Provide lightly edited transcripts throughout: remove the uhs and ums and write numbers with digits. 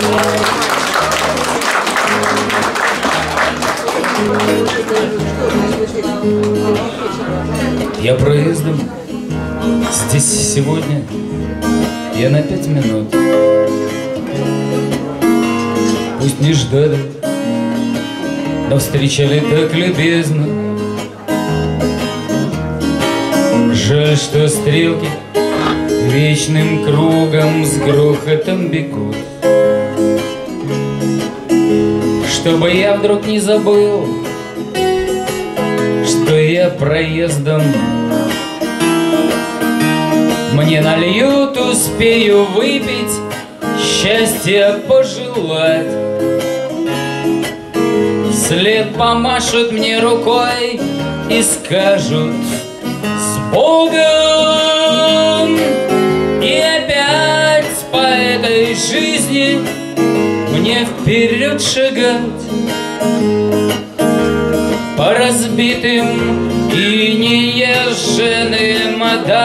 Я проездом здесь сегодня, я на 5 минут. Пусть не ждали, но встречали так любезно. Жаль, что стрелки вечным кругом с грохотом бегут. Чтобы я вдруг не забыл, что я проездом. Мне нальют, успею выпить, счастья пожелать. Вслед помашут мне рукой и скажут: с Богом! И опять по этой жизни мне вперед шагать, по разбитым и неезженным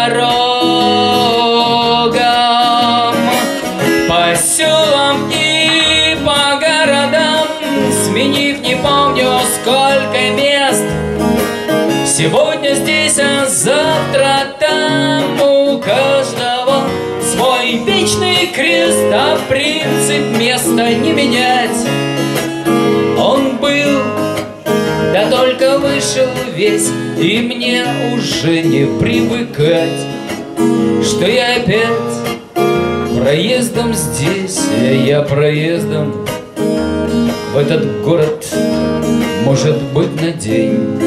дорогам, по селам и по городам, сменив не помню сколько мест. Сегодня здесь, а завтра там. У каждого свой вечный крест, а принцип места не менять. Он был, да только вышел весь, и мне уже не привыкать, что я опять проездом здесь. Я проездом в этот город, может быть, на день.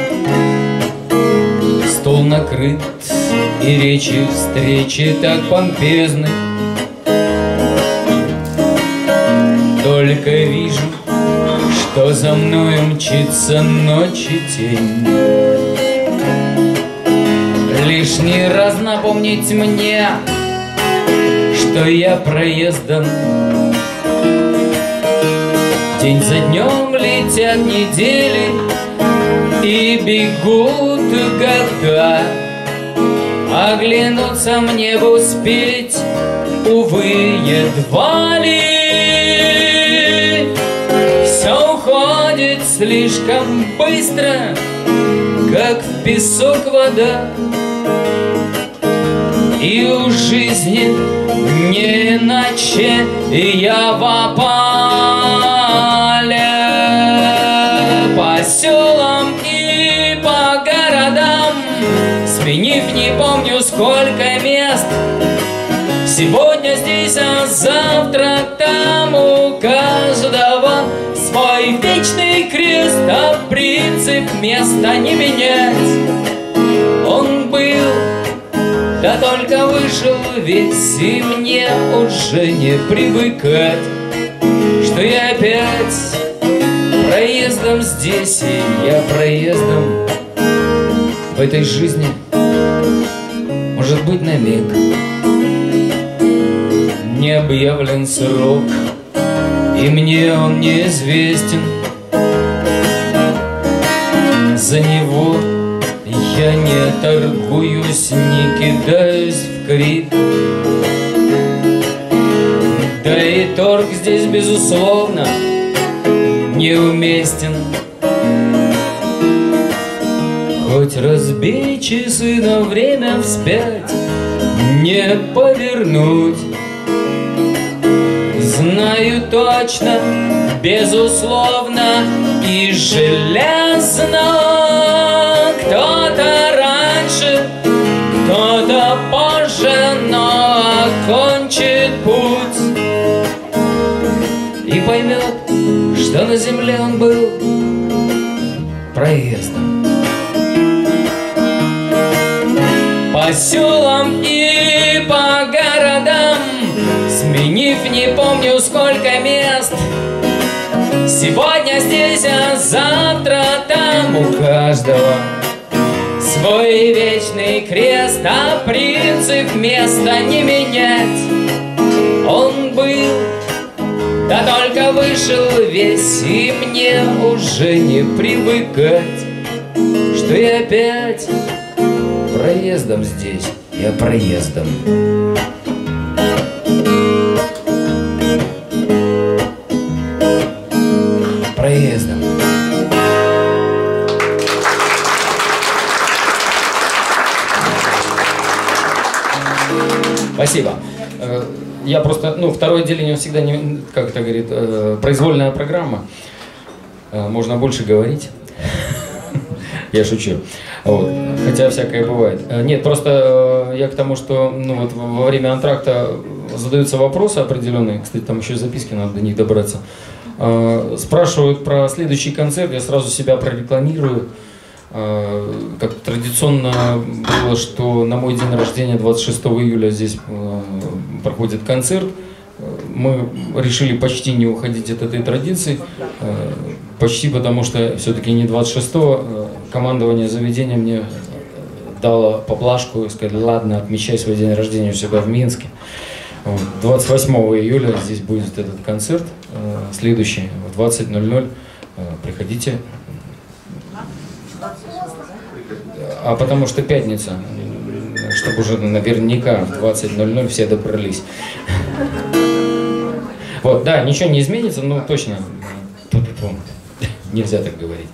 Стол накрыт, и речи встречи так помпезны. Только вижу, что за мною мчится ночь и тень. Лишний раз напомнить мне, что я проездом. День за днем летят недели, и бегут года. Оглянуться мне бы успеть, увы, едва ли. Все уходит слишком быстро, как в песок вода. И у жизни не иначе, и я в опале. По селам и по городам, сменив не помню сколько мест. Сегодня здесь, а завтра там. У каждого свой вечный крест, а принцип места не менять. Он был, да только вышел весь, и мне уже не привыкать, что я опять проездом здесь. И я проездом в этой жизни, может быть, на миг. Не объявлен срок, и мне он неизвестен. За него я не торгуюсь, не кидаюсь в крик. Да и торг здесь, безусловно, неуместен. Хоть разбей часы, но время вспять не повернуть. Знаю точно, безусловно и железно, кто-то раньше, кто-то позже, но окончит путь и поймет, что на земле он был проездом. По селам и по городам, сменив не помню сколько мест. Сегодня здесь, а завтра там. У каждого свой вечный крест, а принцип места не менять. Он был, да только вышел весь, и мне уже не привыкать, что я опять проездом здесь. Я проездом. Я просто, ну, второе отделение всегда, не, как это говорит, произвольная программа. Можно больше говорить. Я шучу. Вот. Хотя всякое бывает. Нет, просто я к тому, что ну, вот во время антракта задаются вопросы определенные. Кстати, там еще записки, надо до них добраться. Спрашивают про следующий концерт, я сразу себя прорекламирую. Как традиционно было, что на мой день рождения, 26 июля, здесь проходит концерт. Мы решили почти не уходить от этой традиции. Почти потому, что все-таки не 26-го. Командование заведения мне дало поблажку и сказали: ладно, отмечай свой день рождения у себя в Минске. 28 июля здесь будет этот концерт, следующий, в 20:00. Приходите. А потому что пятница, чтобы уже наверняка в 20:00 все добрались. Вот, да, ничего не изменится, но точно. Нельзя так говорить.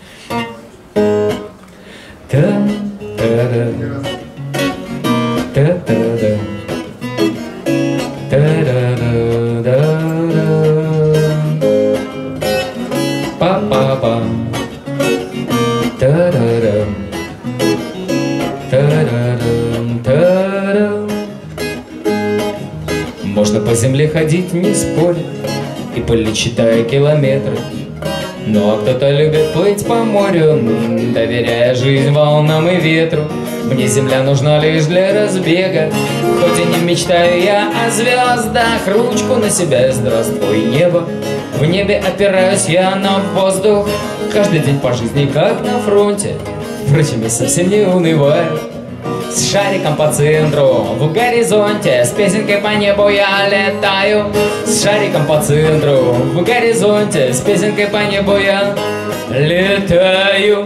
Можно по земле ходить, не споря, и пыль читая километры. Но кто-то любит плыть по морю, доверяя жизнь волнам и ветру. Мне земля нужна лишь для разбега, хоть и не мечтаю я о звездах. Ручку на себя и здравствуй, небо. В небе опираюсь я на воздух. Каждый день по жизни, как на фронте. Впрочем, я совсем не унываю. С шариком по центру, в горизонте, с песенкой по небу я летаю. С шариком по центру, в горизонте, с песенкой по небу я летаю.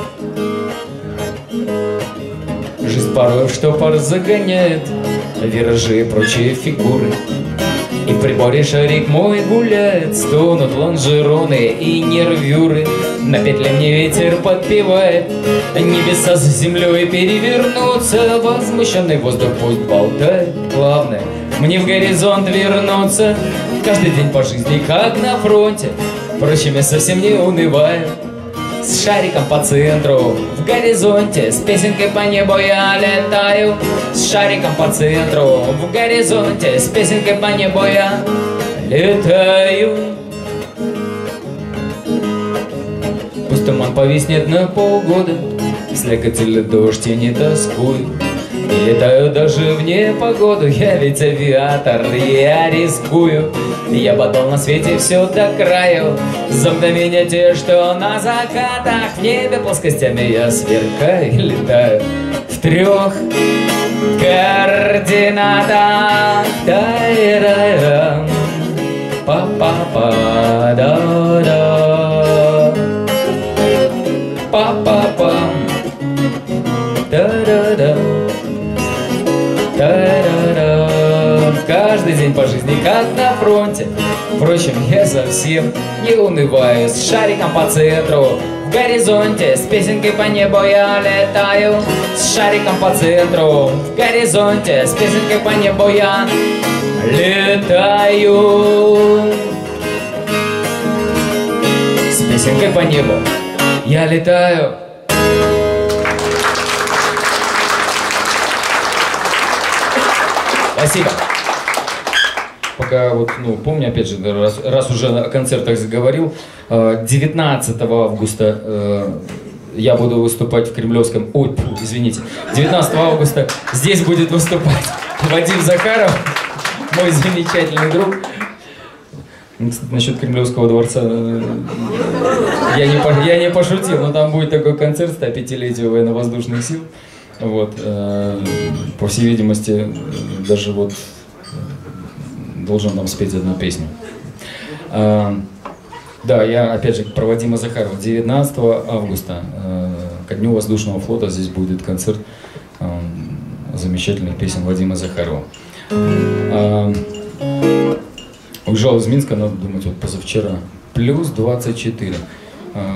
Жизнь порой в штопор загоняет виражи и прочие фигуры. И в приборе шарик мой гуляет, стонут лонжероны и нервюры. На петле мне ветер подпевает, небеса за землей перевернутся. Возмущенный воздух пусть болтает, главное мне в горизонт вернуться. Каждый день по жизни, как на фронте, впрочем, я совсем не унываю. С шариком по центру, в горизонте, с песенкой по небу я летаю. С шариком по центру, в горизонте, с песенкой по небу я летаю. Пусть туман повиснет на полгода, слякоть или дождь, я не тоскую. И летаю даже в непогоду, я ведь авиатор, я рискую. Я бодал на свете все до краю, за мгновения те, что на закатах. В небе плоскостями я сверкаю и летаю в 3 координатах. Та-ра-ра, па-па-па-да-да, па-па-па, да-да-да. Каждый день по жизни, как на фронте, впрочем, я совсем не унываю. С шариком по центру, в горизонте, с песенкой по небу я летаю. С шариком по центру, в горизонте, с песенкой по небу я летаю. С песенкой по небу я летаю. Спасибо. Пока вот, ну, помню, опять же, раз уже о концертах заговорил, 19 августа я буду выступать в Кремлевском, ой, извините, 19 августа здесь будет выступать Вадим Захаров, мой замечательный друг. Кстати, насчет Кремлевского дворца я не пошутил, но там будет такой концерт 105-летию военно-воздушных сил. Вот, по всей видимости, даже вот должен там спеть одну песню. Да, я опять же про Вадима Захарова. 19 августа ко Дню воздушного флота здесь будет концерт замечательных песен Вадима Захарова. Уезжал из Минска, надо думать, вот позавчера. Плюс 24.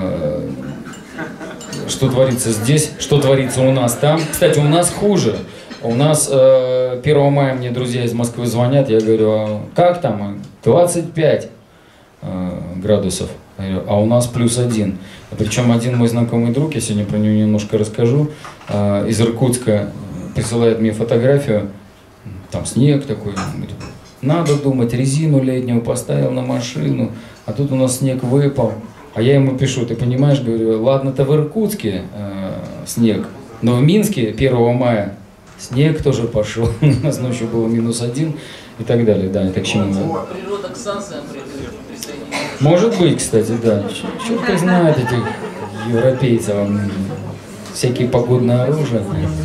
Что творится здесь, что творится у нас там. Кстати, у нас хуже. У нас 1 мая мне друзья из Москвы звонят, я говорю, а как там? 25 градусов. Я говорю, а у нас +1. Причем один мой знакомый друг, я сегодня про него немножко расскажу, из Иркутска присылает мне фотографию, там снег такой, говорит, надо думать, резину летнюю поставил на машину, а тут у нас снег выпал. А я ему пишу, ты понимаешь, говорю, ладно-то в Иркутске снег, но в Минске 1 мая снег тоже пошел, у нас ночью было -1 и так далее, да, это к чему. Природа к санкциям присоединилась. Может быть, кстати, да, черт знает этих европейцев, всякие погодные оружия.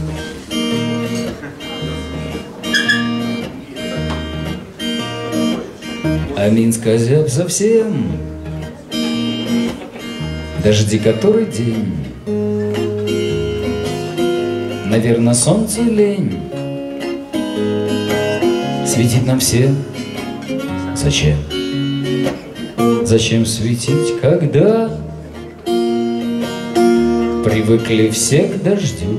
А Минск озяб совсем, дожди который день, наверное, солнце лень светит нам всем. Зачем? Зачем светить, когда привыкли все к дождю,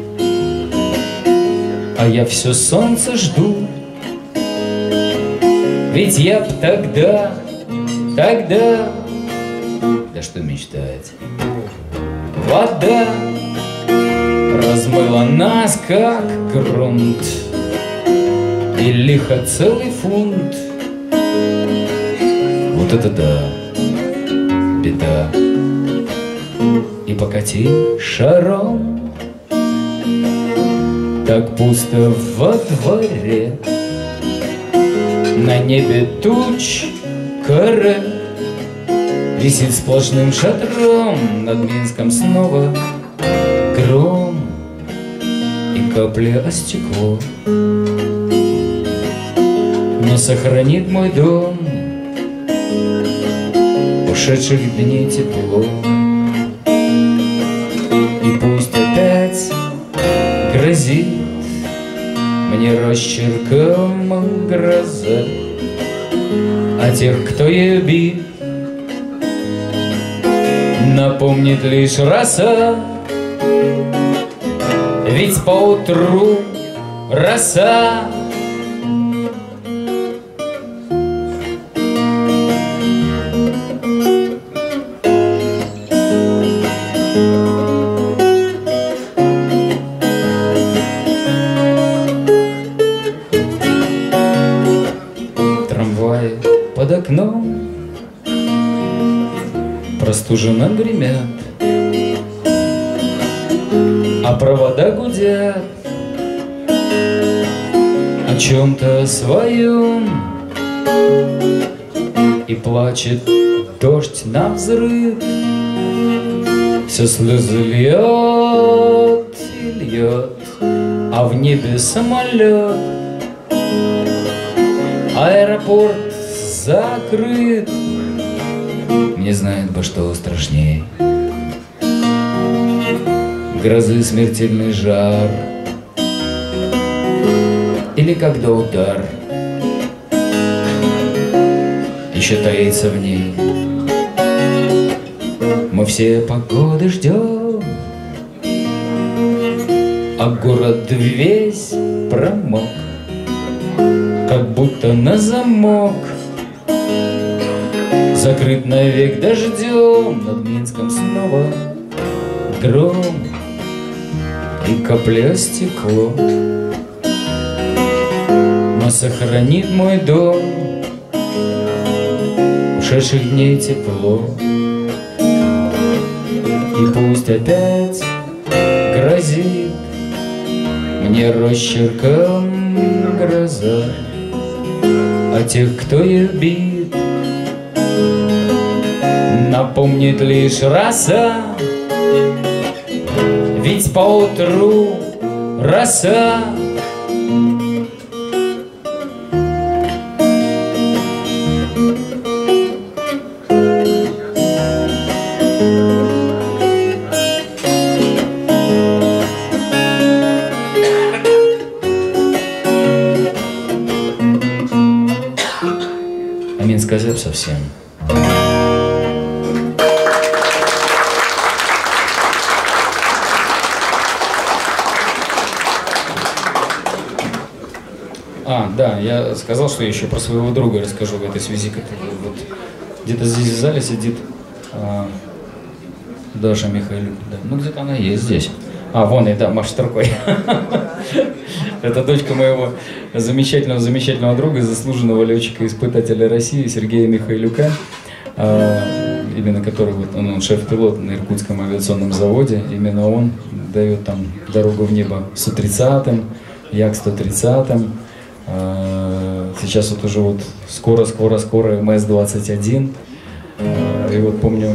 а я все солнце жду. Ведь я б тогда, да что мечтать, вода размыла нас, как грунт, и лихо целый фунт. Вот это да, беда. И покати шаром, так пусто во дворе, на небе туч каре висит сплошным шатром, над Минском снова гром и капли о стекло. Но сохранит мой дом ушедших дней тепло. И пусть опять грозит мне росчерком гроза, а тех, кто ее бит, напомнит лишь роса. Ведь поутру роса под окном простуженно гремят, а провода гудят о чем-то своем, и плачет дождь навзрыд, все слезы льет и льет, а в небе самолет. Аэропорт закрыт, не знает бы, что страшней. Грозы смертельный жар, или когда удар еще таится в ней. Мы все погоды ждем, а город весь промок, как будто на замок. Закрыт навек дождем, над Минском снова гром и капля стекло. Но сохранит мой дом ушедших дней тепло. И пусть опять грозит мне росчерком гроза, а тех, кто любит, напомнит лишь роса. Ведь поутру роса Минск озяб совсем. Да, я сказал, что я еще про своего друга расскажу в этой связи. Вот, где-то здесь в зале сидит Даша Михайлюк. Да. Ну, где-то она есть здесь. Вон и да, машет рукой. Это дочка моего замечательного друга, заслуженного летчика-испытателя России Сергея Михайлюка, именно который он шеф-пилот на Иркутском авиационном заводе. Именно он дает там дорогу в небо Су-30, Як-130. Сейчас вот уже вот скоро МС-21. И вот помню,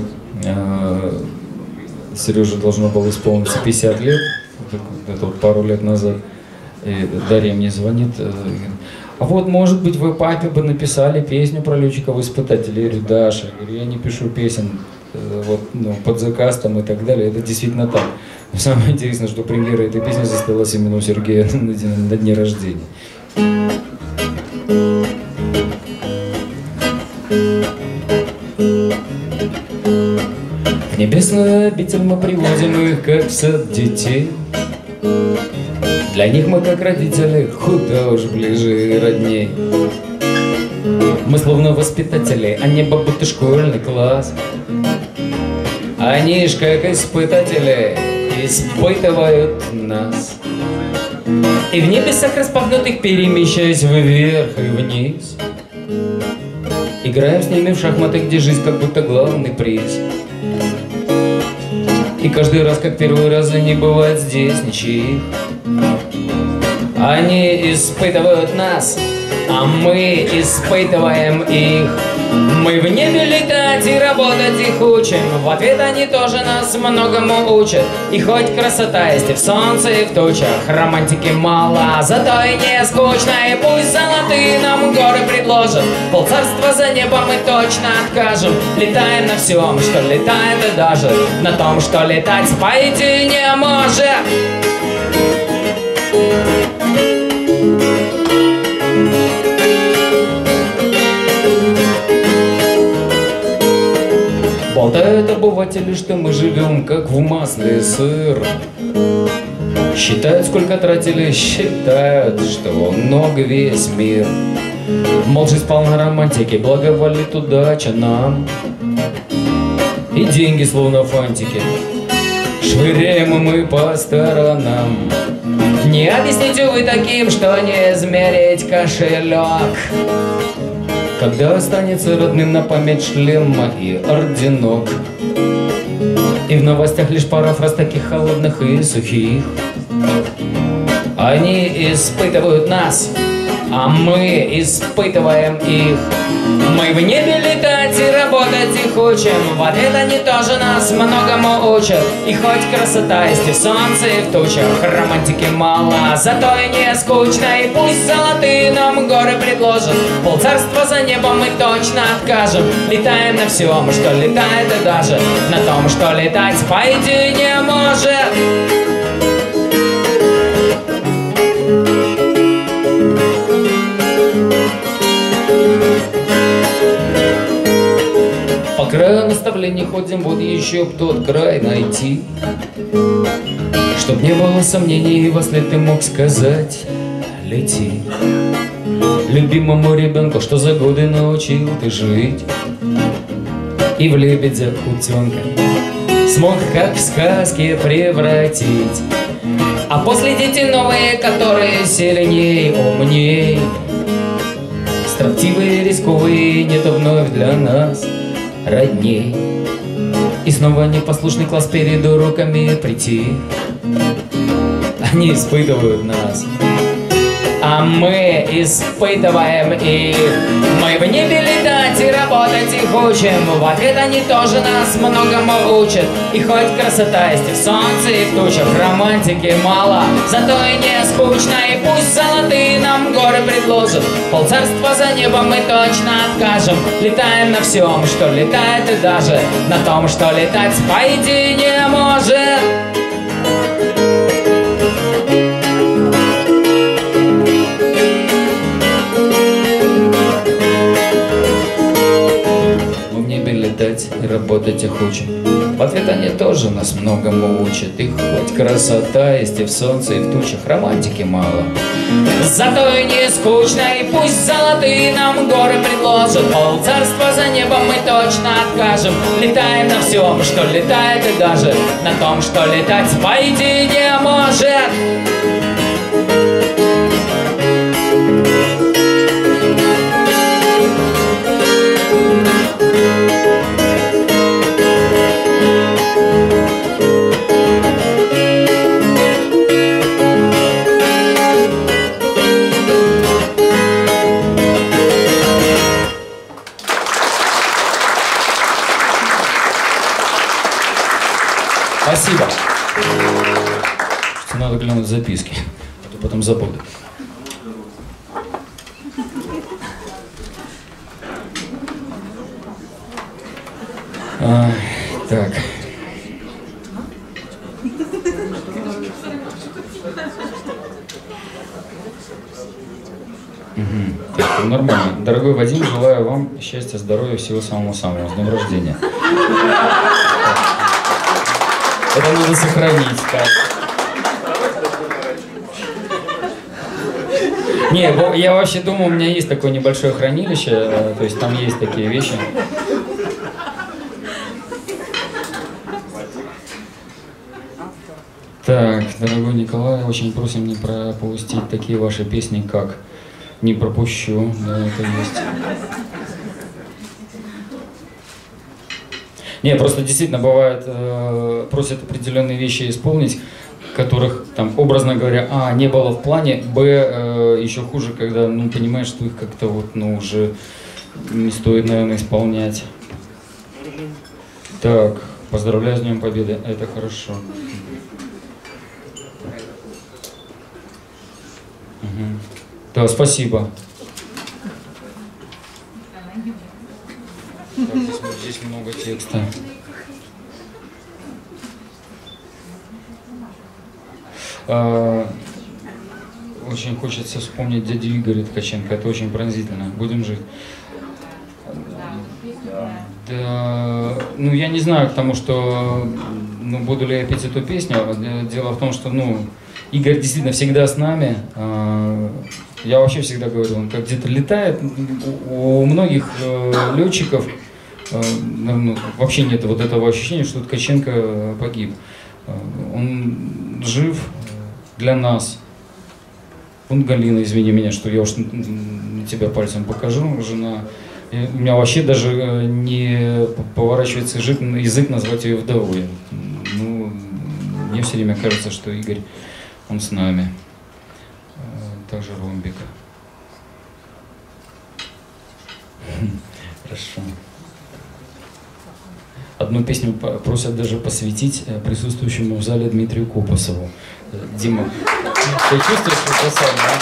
Сереже должно было исполниться 50 лет, это вот пару лет назад. И Дарья мне звонит, вот, может быть, вы папе бы написали песню про летчиков-испытателей. Я говорю, Даша, я не пишу песен вот, под заказ там, и так далее. Это действительно так. Но самое интересное, что премьера этой песни состоялась именно у Сергея на дне рождения. В небесную обитель мы приводим их, как в сад детей. Для них мы, как родители, куда уж ближе родней. Мы словно воспитатели, а небо будто школьный класс. Они ж как испытатели испытывают нас. И в небесах распахнутых перемещаясь вверх и вниз, играем с ними в шахматы, где жизнь как будто главный приз. И каждый раз, как первый раз, не бывает здесь ничьих. Они испытывают нас, а мы испытываем их. Мы в небе летать и работать их учим. В ответ они тоже нас многому учат. И хоть красота есть и в солнце, и в тучах, романтики мало, зато и не скучно. И пусть золотые нам горы предложат, полцарства за небо мы точно откажем. Летаем на всем, что летает, и даже на том, что летать пойти не может. Болтают обыватели, что мы живем как в масле сыр. Считают, сколько тратили, считают, что много весь мир. Мол, жизнь полна романтики, благоволит удача нам. И деньги словно фантики швыряем мы по сторонам. Не объясните вы таким, что не измерить кошелек, когда останется родным на память шлема и орденок. И в новостях лишь пара фраз таких холодных и сухих. Они испытывают нас, а мы испытываем их. Мы в небе летать и работать их учим. В ответ они тоже нас многому учат. И хоть красота есть и в солнце, и в тучах, романтики мало, зато и не скучно. И пусть золотые нам горы предложат, полцарства за небом мы точно откажем. Летаем на всем, что летает, и даже на том, что летать пойти не может. По краю наставлений ходим, вот еще б тот край найти, чтоб не было сомнений, во след ты мог сказать: лети. Любимому ребенку, что за годы научил ты жить, и в лебедя утенка смог, как в сказке, превратить. А после дети новые, которые сильней, умней, строптивые, рисковые, не то вновь для нас родней. И снова непослушный класс перед уроками прийти. Они испытывают нас, а мы испытываем их. Мы в небе летать и работать их учим. В ответ они тоже нас многому учат. И хоть красота есть и в солнце, и в тучах, романтики мало, зато и не скучно. И пусть золотые нам горы предложат, полцарства за небом мы точно откажем. Летаем на всем, что летает, и даже на том, что летать пойти не может. гулять и работать охочет. В ответ они тоже нас многому учат. И хоть красота есть и в солнце, и в тучах, романтики мало. Зато и не скучно, и пусть золотые нам горы предложат. Полцарства за небом мы точно откажем. Летаем на всем, что летает, и даже на том, что летать пойти не может. Спасибо. Надо глянуть записки, а то потом забуду. Так. Так, нормально. Дорогой Вадим, желаю вам счастья, здоровья, всего самого-самого. С днем рождения. Это надо сохранить, так. Не, я вообще думаю, у меня есть такое небольшое хранилище, то есть там есть такие вещи. Так, дорогой Николай, очень просим не пропустить такие ваши песни, как «Не пропущу», да, это есть. Не, просто действительно бывает, просят определенные вещи исполнить, которых там, образно говоря, не было в плане, еще хуже, когда, ну, понимаешь, что их как-то вот, ну, уже не стоит, наверное, исполнять. Так, поздравляю с Днем Победы, это хорошо. Угу. Да, спасибо. Так, здесь много текста. Очень хочется вспомнить дядю Игоря Ткаченко. Это очень пронзительно. Будем жить. Да, ну, я не знаю, потому что, ну, буду ли я петь эту песню. Дело в том, что, ну, Игорь действительно всегда с нами. Я вообще всегда говорю, он как где-то летает. У многих летчиков вообще нет вот этого ощущения, что Ткаченко погиб. Он жив для нас. Он Галина, извини меня, что я уж на тебя пальцем покажу, жена. У меня вообще даже не поворачивается язык назвать ее вдовой. Ну, мне все время кажется, что Игорь, он с нами. Также ромбик. Хорошо. Одну песню просят даже посвятить присутствующему в зале Дмитрию Копосову. Дима, ты чувствуешь это самое?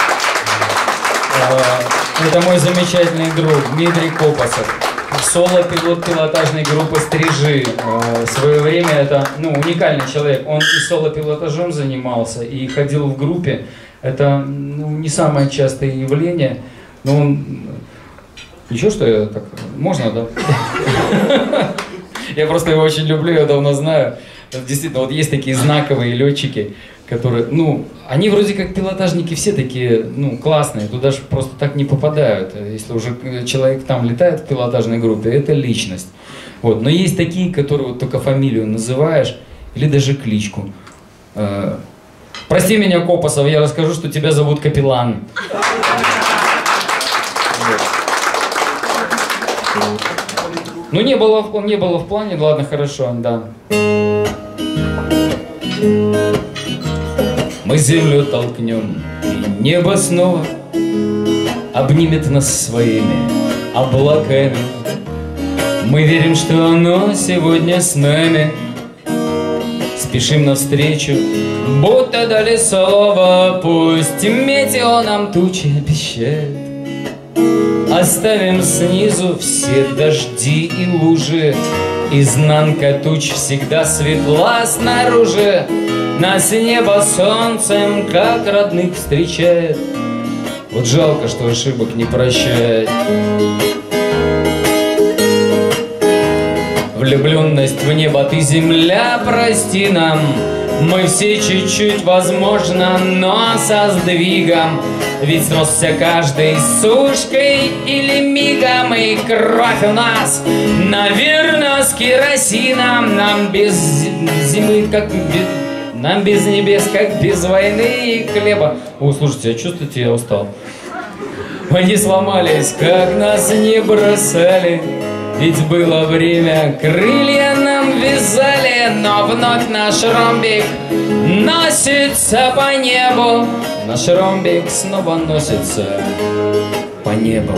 Это мой замечательный друг Дмитрий Копосов. Соло-пилот пилотажной группы «Стрижи». В свое время это, ну, уникальный человек. Он и соло-пилотажом занимался, и ходил в группе. Это, ну, не самое частое явление. Но он... Ничего, что я так... Можно, да? Я просто его очень люблю, я давно знаю. Действительно, вот есть такие знаковые летчики, которые, ну, они вроде как пилотажники все такие, ну, классные, туда же просто так не попадают. Если уже человек там летает в пилотажной группе, это личность. Вот. Но есть такие, которые вот только фамилию называешь, или даже кличку. Прости меня, Копосов, я расскажу, что тебя зовут Капеллан. Ну, не было в плане, ладно, хорошо, да. Мы землю толкнем, и небо снова обнимет нас своими облаками. Мы верим, что оно сегодня с нами. Спешим навстречу, будто дали слово. Пусть метео нам тучи обещает. Оставим снизу все дожди и лужи. Изнанка туч всегда светла снаружи. Нас небо солнцем, как родных, встречает. Вот жалко, что ошибок не прощает. Влюбленность в небо, ты земля, прости нам. Мы все чуть-чуть, возможно, но со сдвигом. Ведь сросся каждый сушкой или мигом. И кровь у нас, наверное, с керосином. Нам без зимы, как нам без небес, как без войны и хлеба. О, слушайте, а чувствуете, я устал. Мы не сломались, как нас не бросали. Ведь было время, крылья нам вязали, но вновь наш ромбик носится по небу. Наш ромбик снова носится по небу.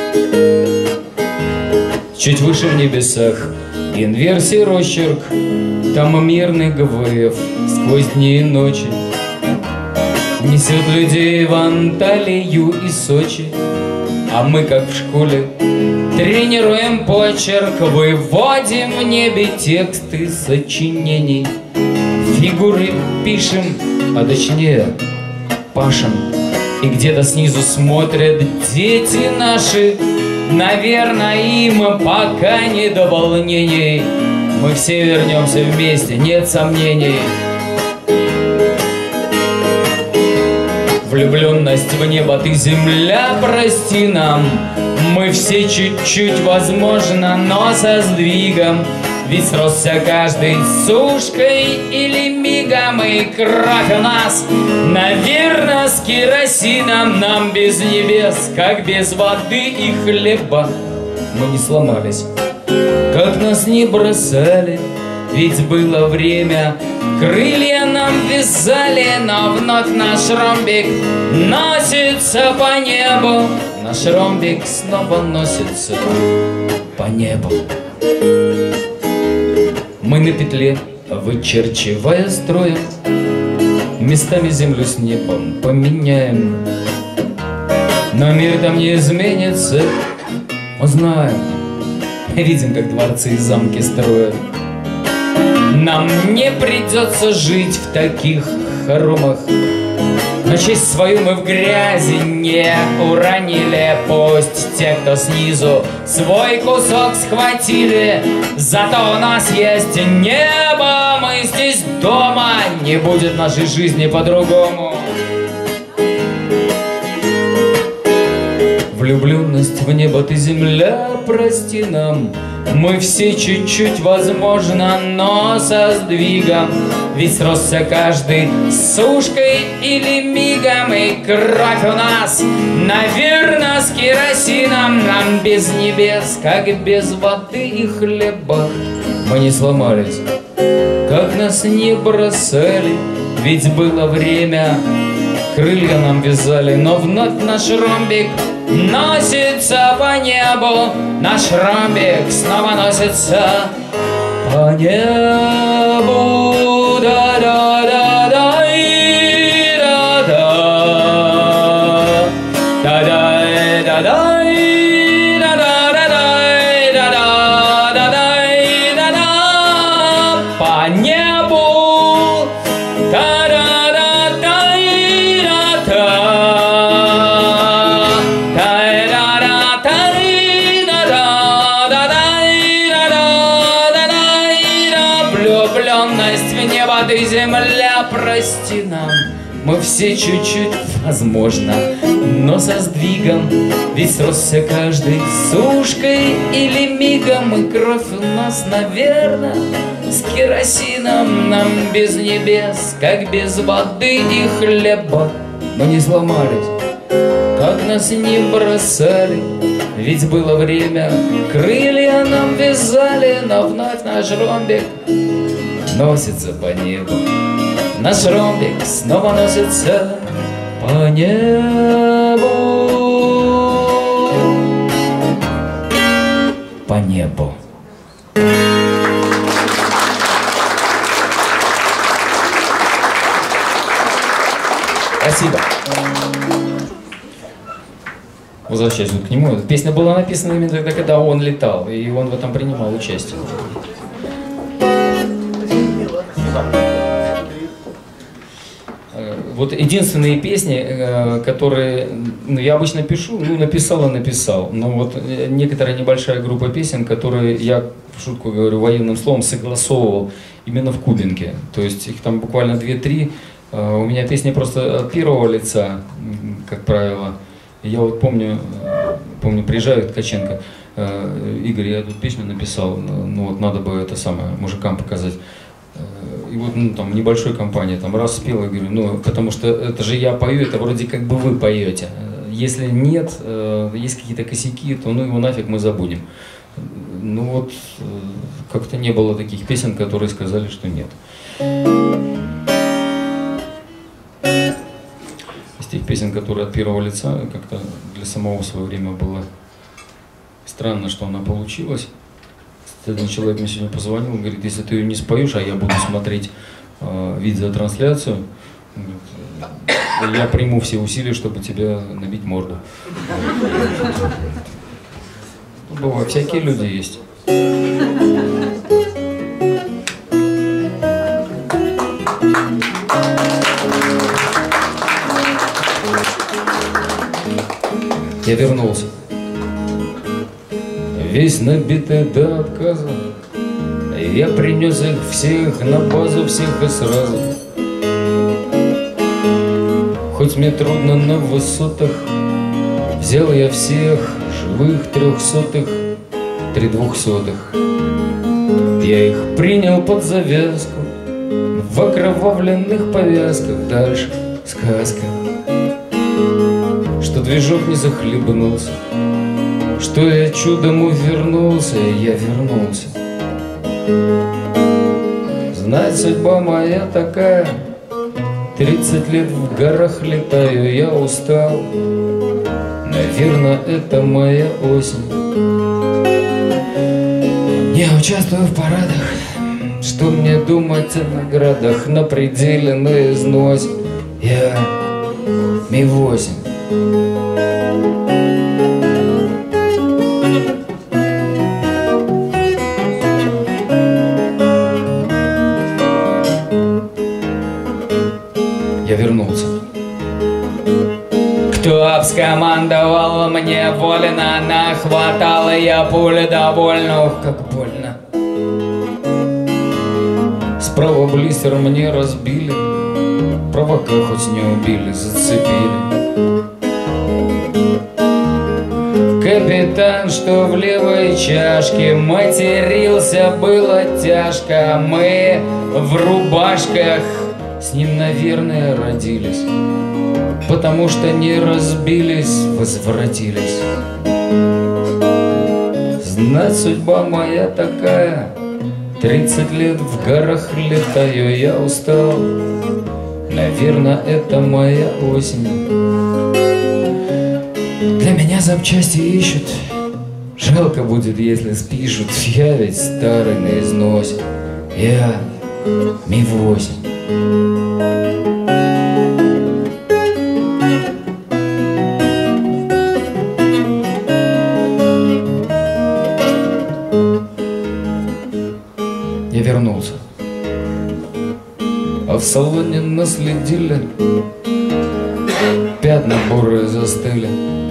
Чуть выше в небесах инверсий росчерк, там мирный ГВФ сквозь дни и ночи несет людей в Анталию и Сочи. А мы, как в школе, тренируем почерк, выводим в небе тексты сочинений, фигуры пишем, а точнее пашем. И где-то снизу смотрят дети наши, наверное, им пока не до волнений. Мы все вернемся вместе, нет сомнений. Влюбленность в небо, ты земля, прости нам. Мы все чуть-чуть, возможно, но со сдвигом. Ведь сросся каждый сушкой или мигом. И кровь у нас, наверное, с керосином. Нам без небес, как без воды и хлеба. Мы не сломались, как нас не бросали. Ведь было время, крылья нам вязали, но вновь наш ромбик носится по небу. Наш ромбик снова носится по небу. Мы на петле, вычерчивая строем, местами землю с небом поменяем. Но мир там не изменится, мы знаем, видим, как дворцы и замки строят. Нам не придется жить в таких хоромах, но честь свою мы в грязи не уронили. Пусть те, кто снизу свой кусок схватили, зато у нас есть небо, мы здесь дома, не будет нашей жизни по-другому. Влюбленность в небо, ты земля, прости нам. Мы все чуть-чуть, возможно, но со сдвигом. Ведь сросся каждый сушкой или мигом. И кровь у нас, наверное, с керосином. Нам без небес, как без воды и хлеба. Мы не сломались, как нас не бросали. Ведь было время, крылья нам вязали, но вновь наш ромбик носится по небу. Наш ромбик снова носится по небу. Да-да-да-да-да-да. Да-да-да-да-да-да-да-да-да-да-да-да. По небу. Влюбленность в небо, ты земля, прости нам. Мы все чуть-чуть, возможно, но со сдвигом. Ведь сросся каждый сушкой или мигом. И кровь у нас, наверное, с керосином. Нам без небес, как без воды и хлеба. Мы не сломались, как нас не бросали. Ведь было время, крылья нам вязали, но вновь наш ромбик носится по небу. Наш ромбик снова носится по небу. По небу. Спасибо. Возвращаясь к нему, эта песня была написана именно тогда, когда он летал, и он в этом принимал участие. Вот единственные песни, которые я обычно пишу, написал и написал. Но вот некоторая небольшая группа песен, которые я, в шутку говорю, военным словом согласовывал именно в Кубинке. То есть их там буквально 2-3. У меня песни просто от первого лица, как правило. Я вот помню, приезжает Ткаченко: Игорь, я тут песню написал, ну вот надо бы это самое мужикам показать. И вот там небольшой компании, там раз спел, я говорю, потому что это же я пою, это вроде как бы вы поете. Если нет, есть какие-то косяки, то его нафиг мы забудем. Ну вот, как-то не было таких песен, которые сказали, что нет. Из тех песен, которые от первого лица, как-то для самого в свое время было странно, что она получилась. Один человек мне сегодня позвонил, говорит, если ты ее не споешь, а я буду смотреть видеотрансляцию, я приму все усилия, чтобы тебя набить морду. Бывают, всякие люди есть. Я вернулся. Весь набитый до отказа, я принес их всех на базу, всех и сразу. Хоть мне трудно на высотах, взял я всех живых 300-х, 3 200-х. Я их принял под завязку, в окровавленных повязках. Дальше сказка, что движок не захлебнулся, что я чудом увернулся, я вернулся. Знать, судьба моя такая, 30 лет в горах летаю, я устал. Наверное, это моя осень. Я участвую в парадах, что мне думать о наградах, на пределе, на износе. Я Ми-8. Я вернулся. Кто обскомандовал мне вольно, нахватала я пули довольно, как больно. Справа блистер мне разбили, провока хоть не убили, зацепили. Капитан, что в левой чашке, матерился, было тяжко. Мы в рубашках с ним, наверное, родились, потому что не разбились, возвратились. Знать, судьба моя такая, 30 лет в горах летаю, я устал. Наверное, это моя осень. Для меня запчасти ищут, жалко будет, если спишут. Я ведь старый на износе, я Ми-8. Я вернулся, а в салоне наследили, пятна бурые застыли,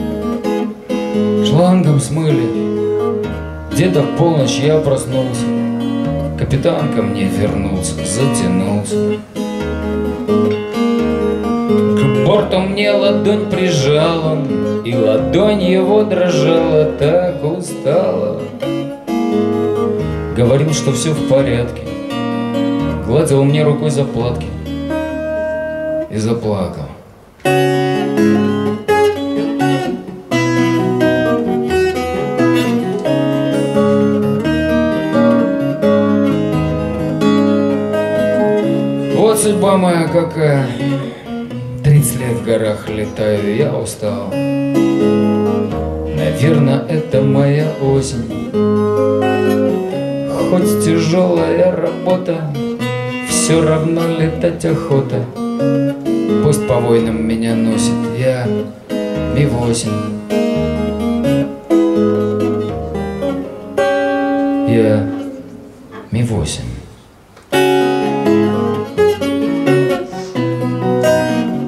шлангом смыли. Где-то в полночь я проснулся, капитан ко мне вернулся, затянулся. К борту мне ладонь прижал он, и ладонь его дрожала, так устала. Говорил, что все в порядке, гладил мне рукой заплатки и заплакал. Вот судьба моя какая, 30 лет в горах летаю, я устал. Наверное, это моя осень. Хоть тяжелая работа, все равно летать охота. Пусть по войнам меня носит, я Ми-8. Я Ми-8.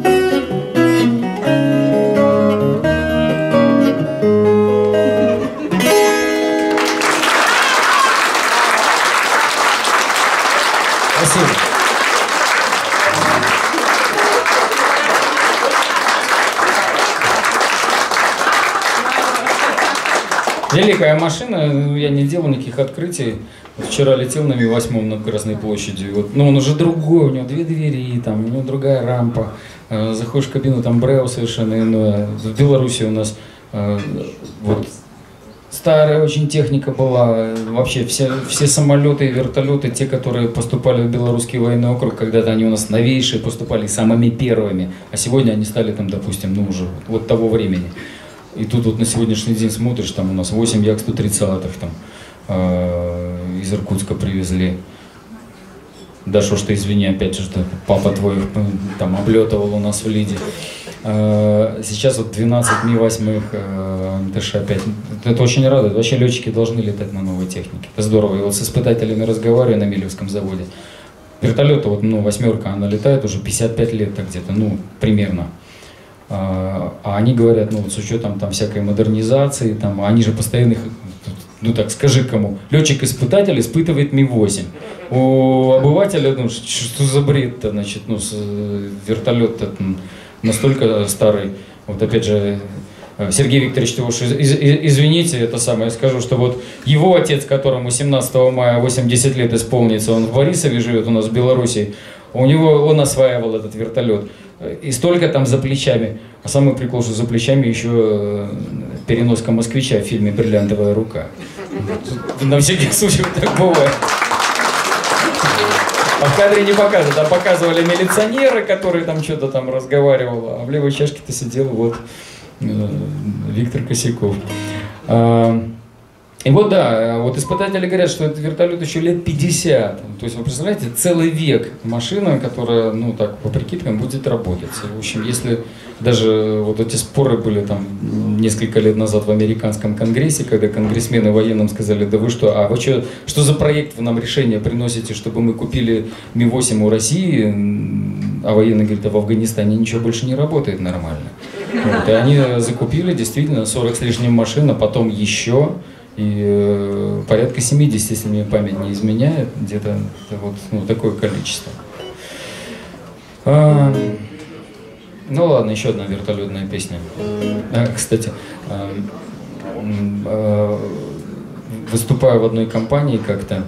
Великая машина, я не делал никаких открытий. Вчера летел на Ми-8 на Красной площади. Вот, но он уже другой, у него 2 двери, там, у него другая рампа. Заходишь в кабину, там Брео совершенно иное. В Беларуси у нас вот старая очень техника была. Вообще все самолеты и вертолеты, те, которые поступали в Белорусский военный округ, когда-то они у нас новейшие поступали, самыми первыми. А сегодня они стали там, допустим, ну уже вот того времени. И тут вот на сегодняшний день смотришь, там у нас 8 Як-130-х там из Иркутска привезли. Да что ж ты, извини, опять же, что папа твой там облетывал у нас в Лиде. Сейчас вот 12 Ми-8 МТШ-5. Это очень радует. Вообще летчики должны летать на новой технике. Это здорово. И вот с испытателями разговариваю на Милевском заводе. Вертолеты, вот, ну, 8-ка, она летает уже 55 лет так где-то, ну, примерно. А они говорят, ну, вот с учетом там всякой модернизации, там, они же постоянно, ну так скажи кому, летчик-испытатель испытывает Ми-8. У обывателя, ну, что за бред-то, значит, ну, вертолет-то настолько старый. Вот опять же, Сергей Викторович, ты уж извините, это самое, я скажу, что вот его отец, которому 17 мая 80 лет исполнится, он в Борисове живет, у нас в Беларуси, у него, он осваивал этот вертолет. И столько там за плечами. А самый прикол, что за плечами еще переноска москвича в фильме «Бриллиантовая рука». На всякий случай так бывает. А в кадре не показывают, а показывали милиционеры, которые там что-то там разговаривали, а в левой чашке-то сидел вот Виктор Косяков. И вот да, вот испытатели говорят, что этот вертолет еще лет 50. То есть вы представляете, целый век машина, которая, ну так, по прикидкам, будет работать. В общем, если даже вот эти споры были там несколько лет назад в американском конгрессе, когда конгрессмены военным сказали, да вы что, а вы что за проект вы нам решение приносите, чтобы мы купили Ми-8 у России, а военные говорят, а в Афганистане ничего больше не работает нормально. Вот, и они закупили действительно 40 с лишним машин, а потом еще. И порядка 70, если мне память не изменяет, где-то вот, ну, такое количество. Ну ладно, еще одна вертолетная песня. Кстати, выступаю в одной компании как-то.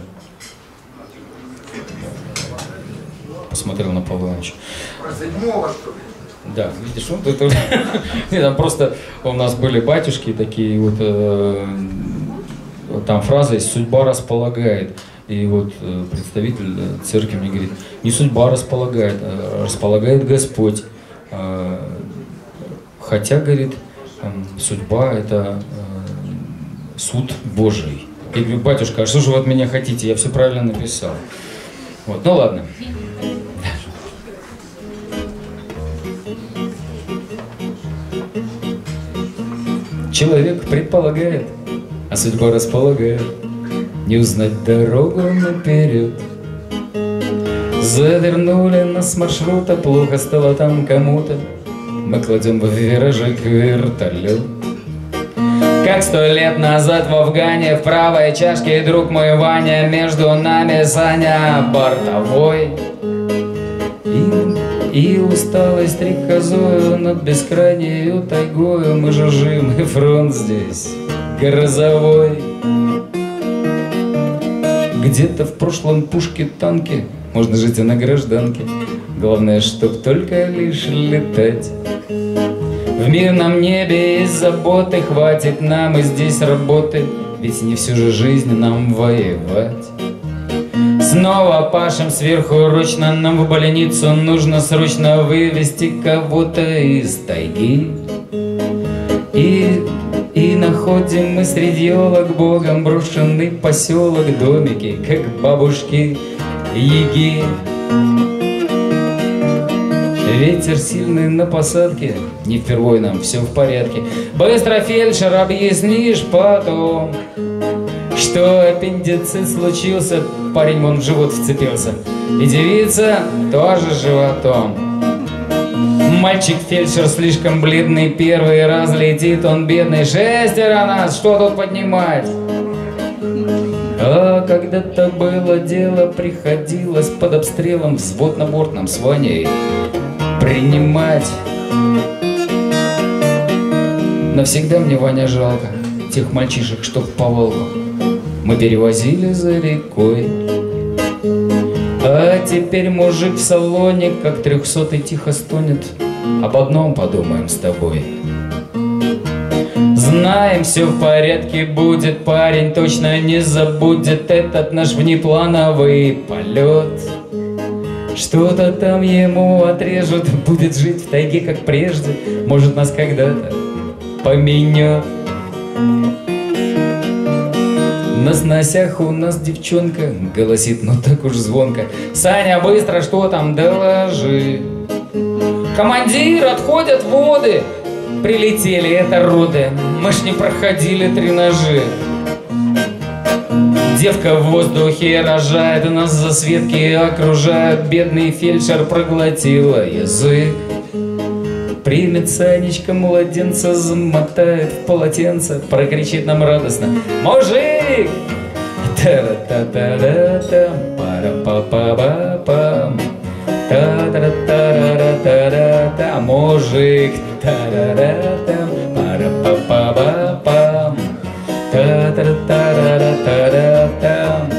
Посмотрел на Павла Ивановича. Да, видишь, вот это... Нет, там просто у нас были батюшки такие вот... Там фраза есть «судьба располагает». И вот представитель церкви мне говорит, не судьба располагает, а располагает Господь. Хотя, говорит, судьба – это суд Божий. Я говорю, батюшка, а что же вы от меня хотите? Я все правильно написал. Вот, ну ладно. Человек предполагает, а судьба располагает не узнать дорогу наперед. Завернули нас с маршрута, плохо стало там кому-то. Мы кладем в виражик вертолет. Как 100 лет назад в Афгане, в правой чашке друг мой Ваня, между нами Саня бортовой. И усталость стрекозою над бескрайнею тайгою мы жужжим, и фронт здесь грозовой. Где-то в прошлом пушки танки, можно жить и на гражданке. Главное, чтоб только лишь летать. В мирном небе есть заботы, хватит нам и здесь работы, ведь не всю же жизнь нам воевать. Снова пашем сверхурочно, нам в больницу нужно срочно вывести кого-то из тайги. И находим мы среди елок богом брошенный поселок, домики, как бабушки Яги. Ветер сильный на посадке, не впервой нам все в порядке. Быстро, фельдшер, объяснишь потом, что аппендицит случился, парень вон в живот вцепился, и девица тоже животом. Мальчик-фельдшер слишком бледный, первый раз летит он бедный. 6 нас, что тут поднимать? А когда-то было дело, приходилось под обстрелом взвод на борт нам с Ваней принимать. Навсегда мне Ваня жалко, тех мальчишек, что по Волгам мы перевозили за рекой. А теперь мужик в салоне, как 300-й, тихо стонет. Об одном подумаем с тобой. Знаем, все в порядке будет, парень точно не забудет этот наш внеплановый полет. Что-то там ему отрежут, будет жить в тайге, как прежде, может, нас когда-то поменет. На сносях у нас девчонка голосит, ну так уж звонко: Саня, быстро, что там, доложи. Командир, отходят воды. Прилетели, это роды, мы ж не проходили тренажи. Девка в воздухе рожает, нас засветки окружают. Бедный фельдшер проглотила язык. Примет Санечка младенца, замотает в полотенце, прокричит нам радостно: мужик! Та-ра-та-та-ра-там, пара-па-па-па-пам. Та-ра-та-ра-та-ра-та, мужик! Та-ра-ра-там, пара-па-па-па-пам. Та-ра-та-ра-та-ра-там.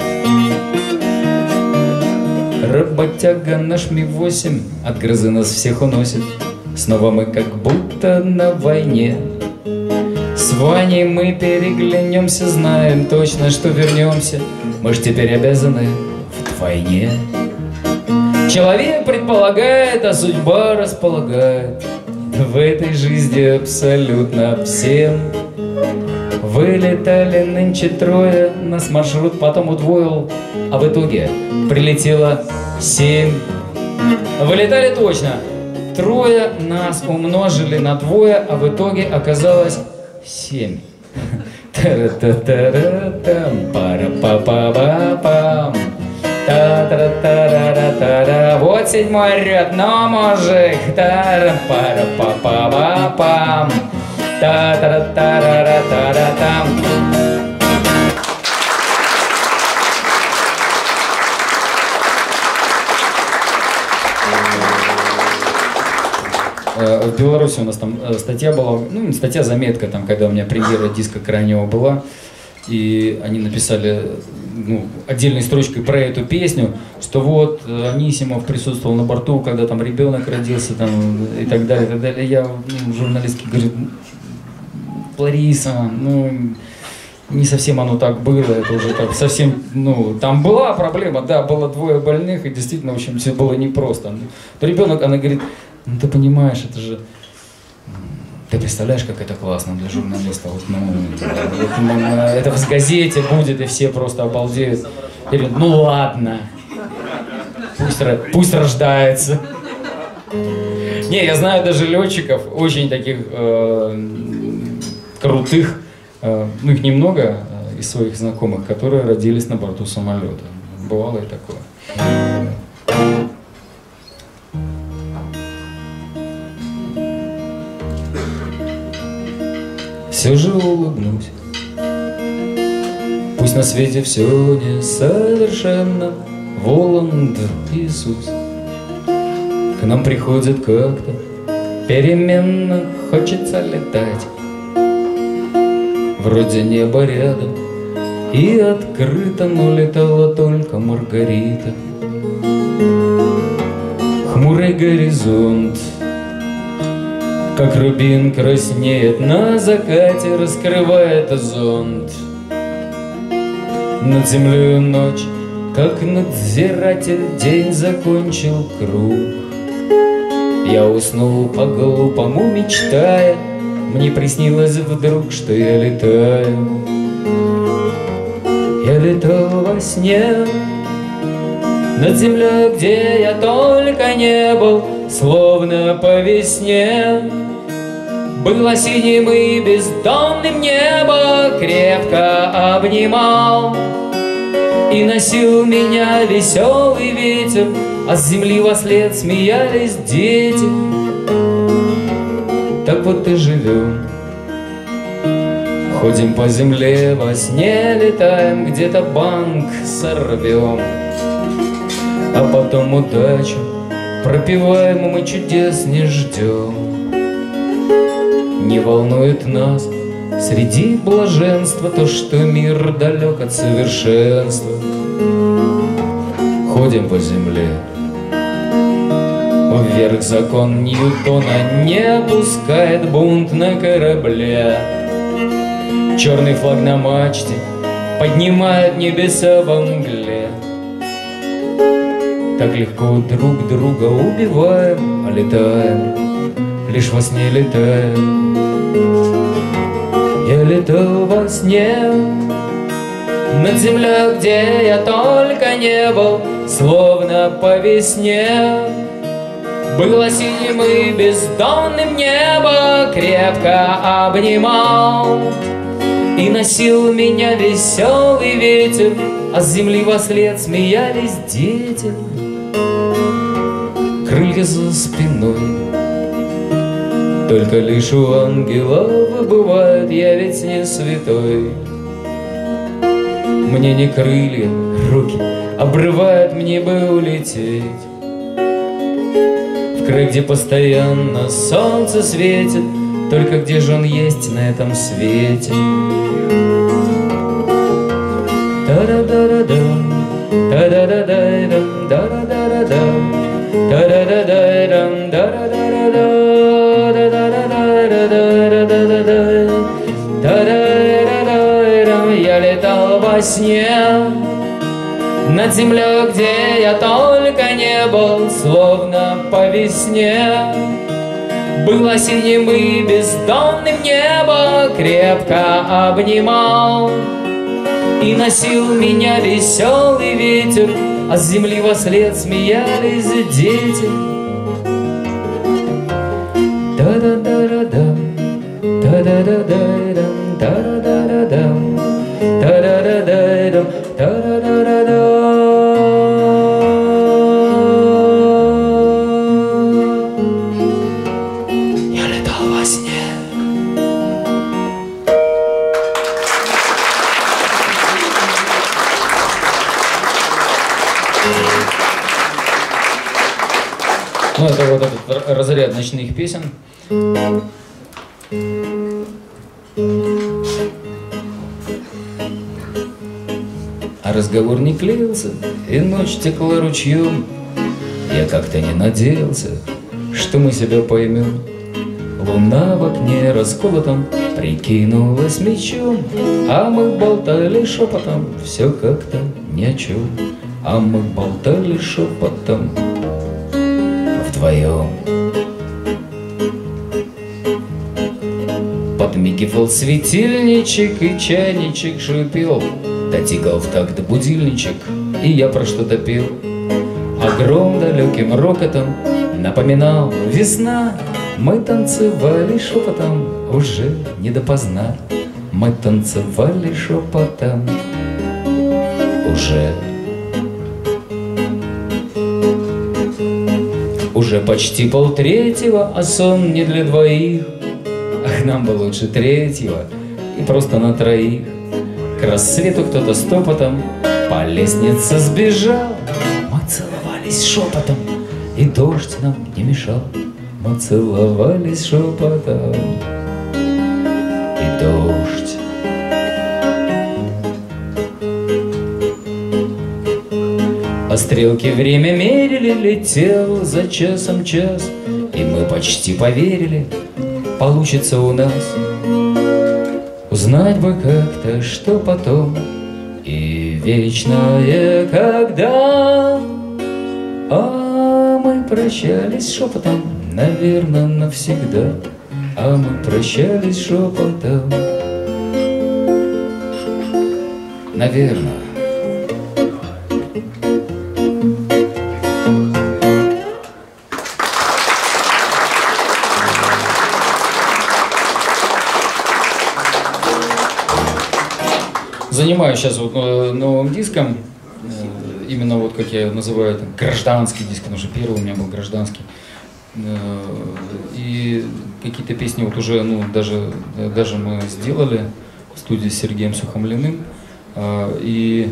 Работяга наш Ми-8 от грозы нас всех уносит. Снова мы как будто на войне. С Ваней мы переглянемся, знаем точно, что вернемся. Мы ж теперь обязаны вдвойне. Человек предполагает, а судьба располагает в этой жизни абсолютно всем. Вылетали нынче трое, нас маршрут потом удвоил, а в итоге прилетело 7. Вылетали точно трое, нас умножили на двое, а в итоге оказалось 7. Та-ра-та-та-ра-там, пара-па-па-па-пам. Та-та-та-ра-ра-та-ра. Вот 7-й ряд, но мужик. Та-ра-па-па-па-пам. Та-та-та-ра-ра-та-ра-там. В Беларуси у нас там статья была, ну не статья, заметка, там, когда у меня премьера диска крайнего была, и они написали, ну, отдельной строчкой про эту песню, что вот Анисимов присутствовал на борту, когда там ребенок родился, там, и так далее, и так далее. Я, журналистке говорю: Лариса, ну, не совсем оно так было, это уже так совсем, ну, там была проблема, да, было 2 больных, и действительно, в общем, все было непросто. Но ребенок, она говорит: ну, ты понимаешь, это же... Ты представляешь, как это классно для журналиста? Вот, ну, это в газете будет, и все просто обалдеют. Я говорю: ну ладно, пусть рождается. Не, я знаю даже летчиков, очень таких крутых, ну их немного из своих знакомых, которые родились на борту самолета. Бывало и такое. Все же улыбнусь. Пусть на свете все несовершенно, Воланд Иисус к нам приходит как-то переменно, хочется летать. Вроде небо рядом и открыто, но летала только Маргарита. Хмурый горизонт, как рубин, краснеет на закате, раскрывает зонт. Над землею ночь, как надзиратель, день закончил круг. Я уснул по-глупому, мечтая, мне приснилось вдруг, что я летаю. Я летал во сне над землей, где я только не был, словно по весне. Было синим и бездонным небо, крепко обнимал и носил меня веселый ветер, а с земли вослед смеялись дети. Так вот и живем, ходим по земле, во сне летаем, где-то банк сорвем, а потом удачу пропиваем, мы чудес не ждем. Не волнует нас Среди блаженства то, что мир далек от совершенства. Ходим по земле, вверх закон Ньютона не пускает бунт на корабле. Черный флаг на мачте поднимает небеса во мгле. Так легко друг друга убиваем, а летаем, лишь во сне летаем. Я летал во сне над землей, где я только не был, словно по весне. Было синим и бездонным небо, крепко обнимал и носил меня веселый ветер, а с земли вослед смеялись дети. Крылья за спиной, только лишь у ангелов бывает, я ведь не святой. Мне не крылья, руки обрывают, мне бы улететь в край, где постоянно солнце светит, только где же он есть на этом свете? Та-да-да-да-дам, та-да-да-да-дам, да-да-да-да-дам, та-да-да-да-дам, да-да-да-да-дам. Я летал во сне над землей, где я только не был, словно по весне. Было синим и бездонным небо, крепко обнимал и носил меня веселый ветер, а с земли вослед смеялись дети. Та-да-да-да-дам, та-да-да-да-дам, та-да-да-да-дам, та-да-да-да-дам, та-да-да-да-дам. Я летал во сне. Ну, это вот этот разряд ночных песен. А разговор не клеился, и ночь текла ручьем. Я как-то не надеялся, что мы себя поймем. Луна в окне расколотом прикинулась мечом, а мы болтали шепотом, все как-то ни о чем. А мы болтали шепотом вдвоем. Подмигивал светильничек, и чайничек шипел, да тикал в такт будильничек, и я про что-то пел. А гром далеким рокотом напоминал: весна. Мы танцевали шепотом, уже не допоздна. Мы танцевали шепотом, уже почти полтретьего, а сон не для двоих. Ах, нам бы лучше третьего и просто на троих. К рассвету кто-то стопотом по лестнице сбежал. Мы целовались шепотом, и дождь нам не мешал. Мы целовались шепотом, и дождь. А стрелки время мерили, летел за часом час, и мы почти поверили, получится у нас. Узнать бы как-то, что потом, и вечное когда. А мы прощались шепотом, наверное, навсегда. А мы прощались шепотом, наверное. Занимаюсь сейчас вот новым диском, именно вот как я его называю, это гражданский диск, потому что первый у меня был гражданский. И какие-то песни вот уже, ну, даже мы сделали в студии с Сергеем Сухомлиным. И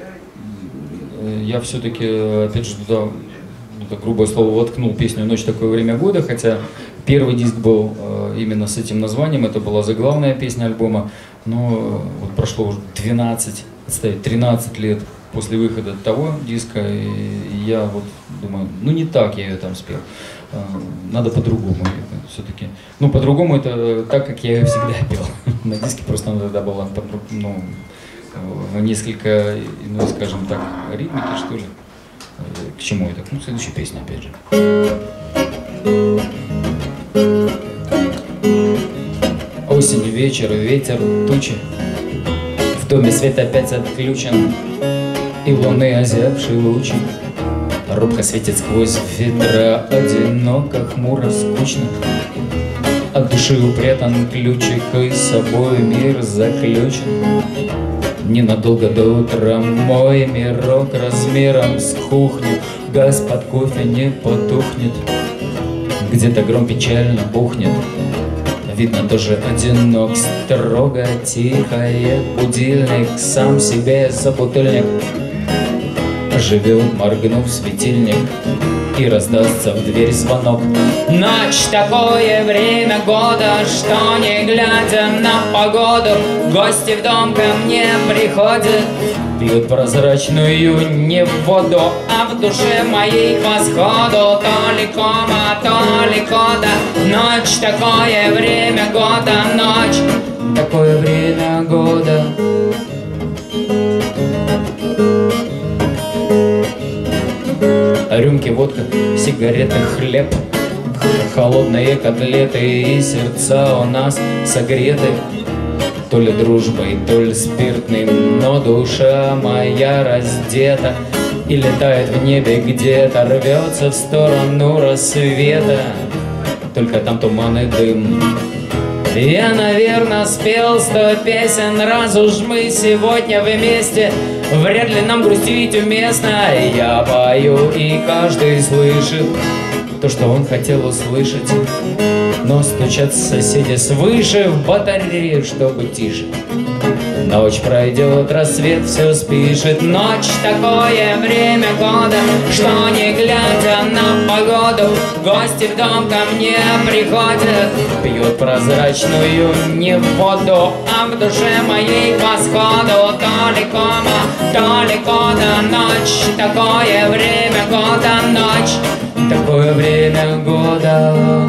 я все-таки, опять же, туда, это грубое слово, воткнул песню «Ночь, такое время года», хотя Первый диск был именно с этим названием, это была заглавная песня альбома, но вот прошло уже 13 лет после выхода того диска, и я вот думаю, ну не так я ее там спел, надо по-другому все-таки. Ну по-другому это так, как я ее всегда пел. На диске просто она тогда была несколько, ну скажем так, ритмики что ли. К чему это? Ну следующая песня опять же. Осень, вечер, ветер, тучи. В доме свет опять отключен, и луны озябшие лучи. Робко светит сквозь ветра, одиноко, хмуро, скучно. От души упрятан ключик, и с собой мир заключен. Ненадолго до утра мой мирок размером с кухню. Газ под кофе не потухнет, где-то гром печально бухнет. Видно, тоже одинок, строго, тихое. Будильник сам себе собутыльник. Живет, моргнув светильник, и раздастся в дверь звонок. Ночь, такое время года, что не глядя на погоду, гости в дом ко мне приходят, пьют прозрачную не воду, а в душе моей к восходу то ли кома, то ли кода. Ночь, такое время года, ночь, такое время года. Рюмки, водка, сигареты, хлеб, холодные котлеты, и сердца у нас согреты то ли дружбой, то ли спиртным, но душа моя раздета и летает в небе где-то, рвется в сторону рассвета, только там туман и дым. Я, наверное, спел 100 песен, раз уж мы сегодня вместе, вряд ли нам грустить уместно. Я пою, и каждый слышит то, что он хотел услышать, но стучат соседи свыше в батарею, чтобы тише. Ночь пройдет, рассвет все спишет. Ночь, такое время года, что не глядя на погоду, гости в дом ко мне приходят, пьют прозрачную не воду, а в душе моей к восходу то ли кома, то ли кода. Ночь, такое время года, ночь, такое время года.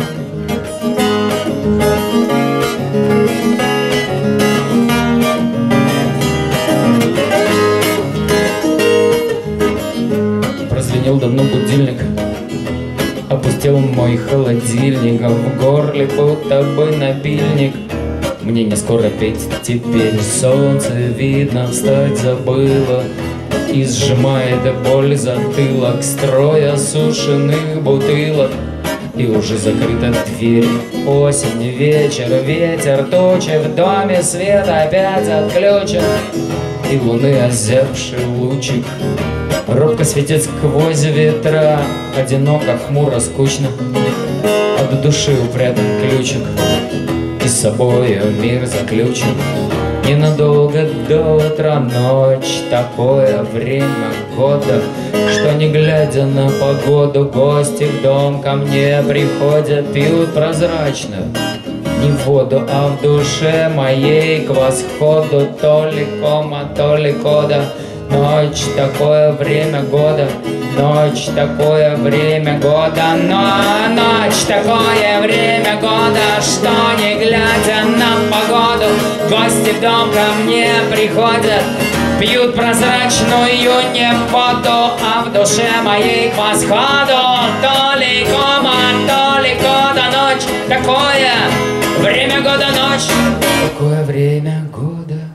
Прозвенел давно будильник, опустил мой холодильник, в горле будто бы напильник. Мне не скоро петь теперь, солнце видно, встать забыла, и сжимает боль затылок, строй осушенных бутылок, и уже закрыта дверь. Осень, вечер, ветер, тучи, в доме свет опять отключен, и луны озябший лучик робко светит сквозь ветра, одиноко, хмуро, скучно, от души упрятан ключик, и с собой мир заключен. Ненадолго до утра ночь, такое время года, что не глядя на погоду, гости в дом ко мне приходят, пьют прозрачную не воду, а в душе моей к восходу то ли кома, то ли кода. Ночь, такое время года, ночь, такое время года, но ночь, такое время года, что не глядя на погоду, гости в дом ко мне приходят, пьют прозрачную не воду, а в душе моей к восходу то ли кома, то ли кода. Ночь, такое время года, ночь, такое время года.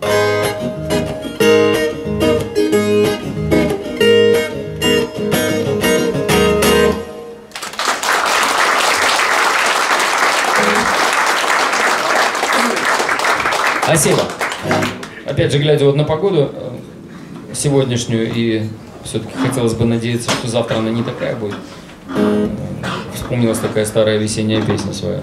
Спасибо. Опять же, глядя вот на погоду сегодняшнюю, и все-таки хотелось бы надеяться, что завтра она не такая будет. Вспомнилась такая старая весенняя песня своя.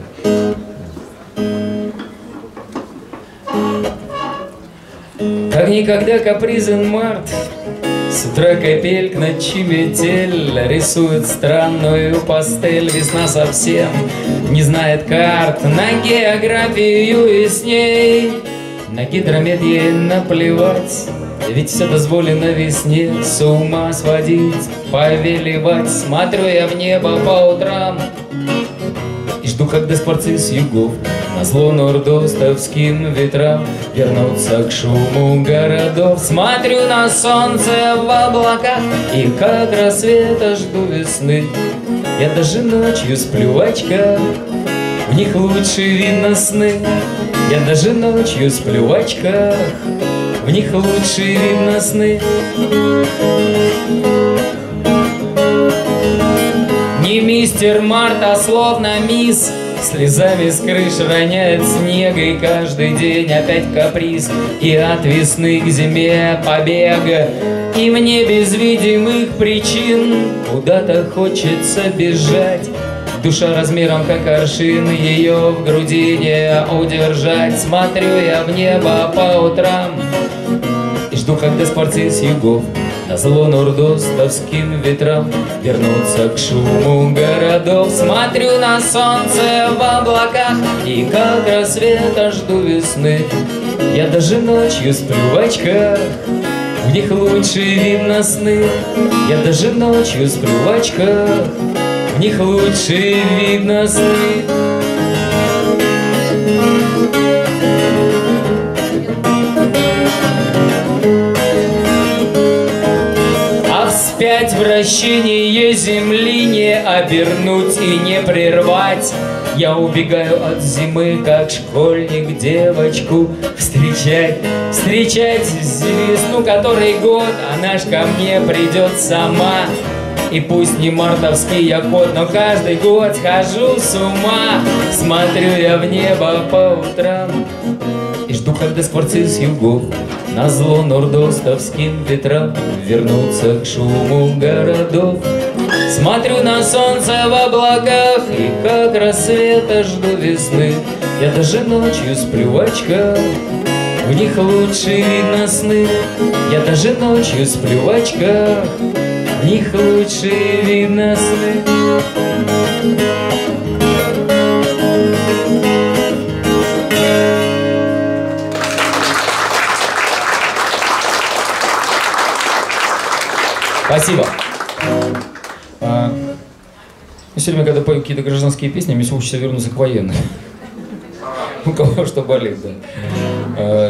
Как никогда капризен март, С утра капель к ночи метель рисует странную пастель. Весна совсем не знает карт на географию и с ней на гидромед ей наплевать. Ведь все дозволено весне с ума сводить, повелевать. Смотрю я в небо по утрам и жду, когда скворцы с югов назло нордостовским ветрам вернутся к шуму городов. Смотрю на солнце в облаках и как рассвета жду весны. Я даже ночью сплю в очках, в них лучше видно сны. Я даже ночью сплю в очках, в них лучше видно сны. Не мистер Март, а словно мисс, слезами с крыш роняет снег. И каждый день опять каприз, и от весны к зиме побега. И мне без видимых причин куда-то хочется бежать. Душа размером как аршин, ее в груди не удержать. Смотрю я в небо по утрам и жду, когда скворцы с югов назло нордостовским ветрам вернутся к шуму городов. Смотрю на солнце в облаках и как рассвета жду весны. Я даже ночью сплю в очках, в них лучше видно сны. Я даже ночью сплю в очках, в них лучше видно сны. А вспять вращение земли не обернуть и не прервать. Я убегаю от зимы, как школьник, девочку встречать. Встречать весну, который год, она ж ко мне придет сама. И пусть не мартовский я кот, но каждый год схожу с ума. Смотрю я в небо по утрам и жду, когда скворцы с югов назло нордостовским ветрам вернутся к шуму городов. Смотрю на солнце в облаках и как рассвета жду весны. Я даже ночью сплю в очках, в них лучше видно сны. Я даже ночью сплю в очках, в них лучше видно сны. Спасибо. Все время, когда пою какие-то гражданские песни, мне все хочется вернуться к военным. У кого что болит, да.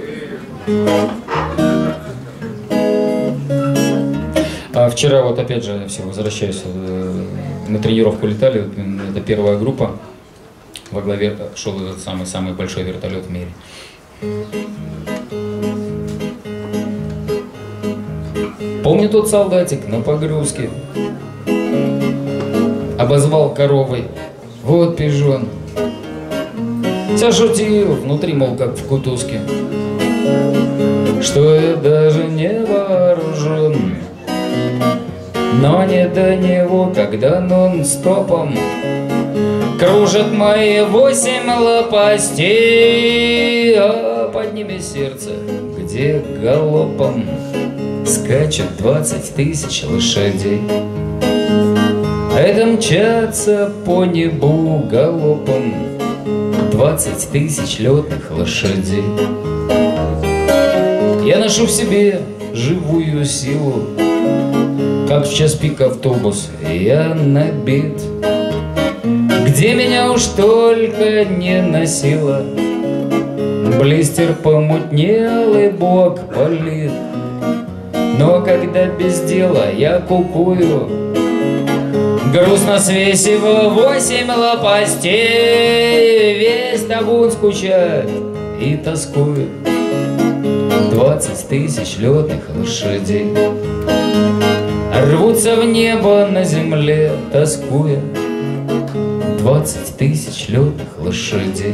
А вчера вот опять же, все, возвращаюсь, на тренировку летали, это первая группа, во главе шел этот самый большой вертолет в мире. Помню, тот солдатик на погрузке обозвал коровой: вот пижон. Вся шутил внутри, мол, как в кутузке, что я даже не вооружен. Но не до него, когда нон-стопом кружат мои 8 лопастей, а под ними сердце, где галопом скачет 20 тысяч лошадей. Это мчатся по небу галопом 20 тысяч летных лошадей. Я ношу в себе живую силу, как в час пик автобус я набит. Где меня уж только не носило, блистер помутнел и бок болит. Но когда без дела я кукую, грустно свесив 8 лопастей, весь табун скучает и тоскует 20 тысяч летных лошадей. Рвутся в небо на земле, тоскуя 20 тысяч летных лошадей.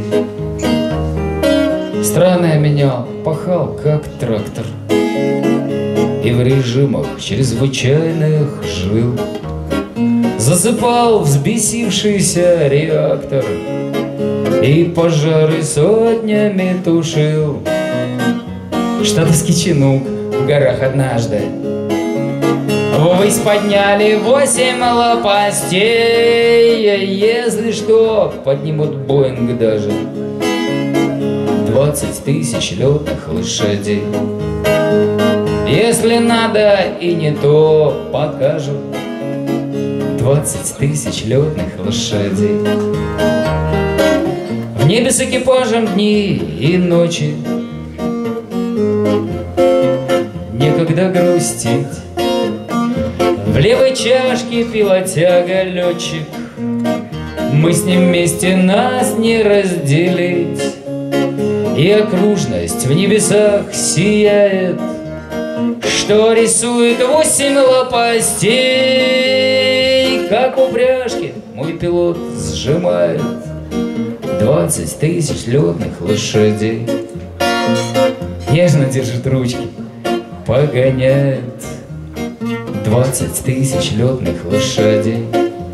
Страны я менял, пахал как трактор, и в режимах чрезвычайных жил. Засыпал взбесившийся реактор и пожары сотнями тушил. Штатовский чинук в горах однажды Ввысь подняли 8 лопастей, если что, поднимут Боинг даже. 20 тысяч летных лошадей. Если надо и не то, покажут. 20 тысяч летных лошадей. В небе с экипажем дни и ночи. Некогда грустить. В левой чашке пилотяга летчик. Мы с ним вместе, нас не разделить. И окружность в небесах сияет, что рисует 8 лопастей. Как упряжки мой пилот сжимает 20 тысяч летных лошадей. Нежно держит ручки, погоняет 20 тысяч летных лошадей.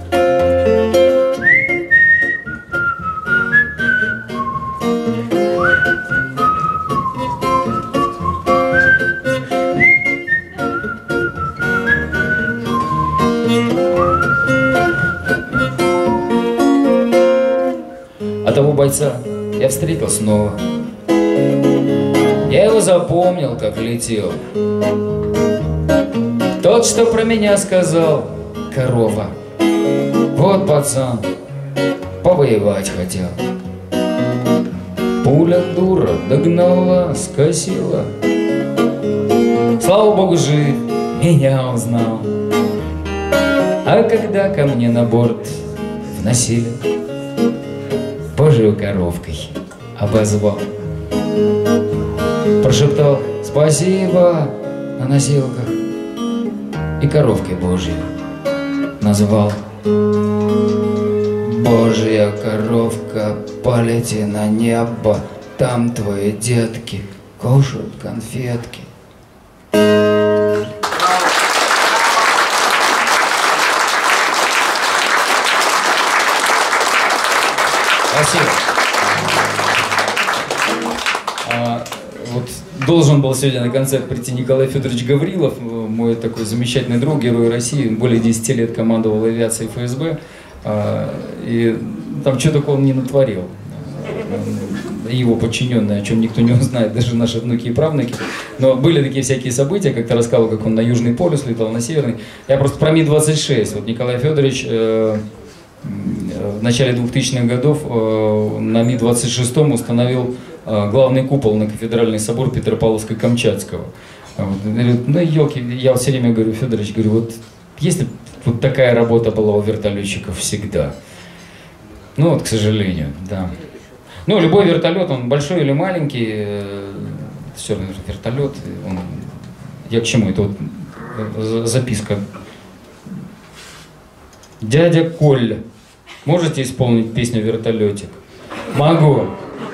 А того бойца я встретил снова. Я его запомнил, как летел. Тот, что про меня сказал: корова. Вот пацан, повоевать хотел. Пуля дура догнала, скосила. Слава богу, жив, меня узнал. А когда ко мне на борт вносили, Божию коровкой обозвал. Прошептал спасибо на носилках и коровкой Божьей назвал. Божья коровка, полети на небо, там твои детки кушают конфетки. Спасибо. Вот должен был сегодня на концерт прийти Николай Федорович Гаврилов, мой такой замечательный друг, герой России, более 10 лет командовал авиацией ФСБ, и там что такое он не натворил. Его подчиненные, о чем никто не узнает, даже наши внуки и правнуки. Но были такие всякие события, как-то рассказывал, как он на Южный полюс летал, на Северный. Я просто про Ми-26. Вот Николай Федорович в начале 2000-х годов на Ми-26 установил главный купол на кафедральный собор Петропавловска-Камчатского. Вот. Ну, елки, я все время говорю, Федорович, говорю, вот если вот такая работа была у вертолетчиков всегда. Ну вот, к сожалению, да. Ну, любой вертолет, он большой или маленький, все равно вертолет, он... Я к чему? Это вот записка. Дядя Коля, можете исполнить песню «Вертолетик»? Могу.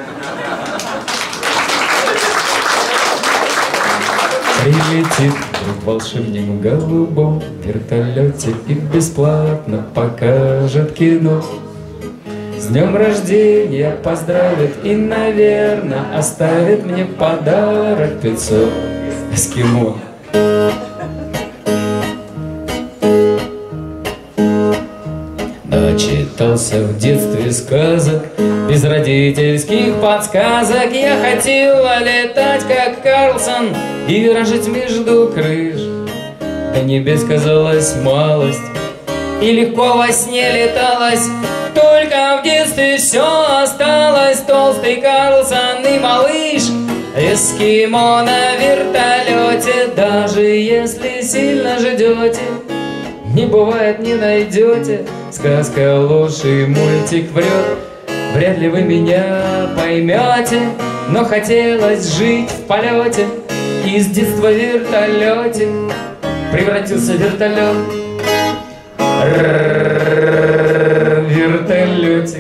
Прилетит вдруг волшебник в голубом вертолете и бесплатно покажет кино. С днем рождения поздравит и, наверное, оставит мне подарок 500 эскимо. Начитался в детстве сказок, без родительских подсказок. Я хотела летать, как Карлсон, и виражить между крыш. До небес казалась малость, и легко во сне леталось. Только в детстве все осталось. Толстый Карлсон и малыш, эскимо на вертолете. Даже если сильно ждете, не бывает, не найдете. Сказка ложь и мультик врет. Вряд ли вы меня поймете, но хотелось жить в полете. И с детства в вертолете превратился в вертолет. Вертолетик.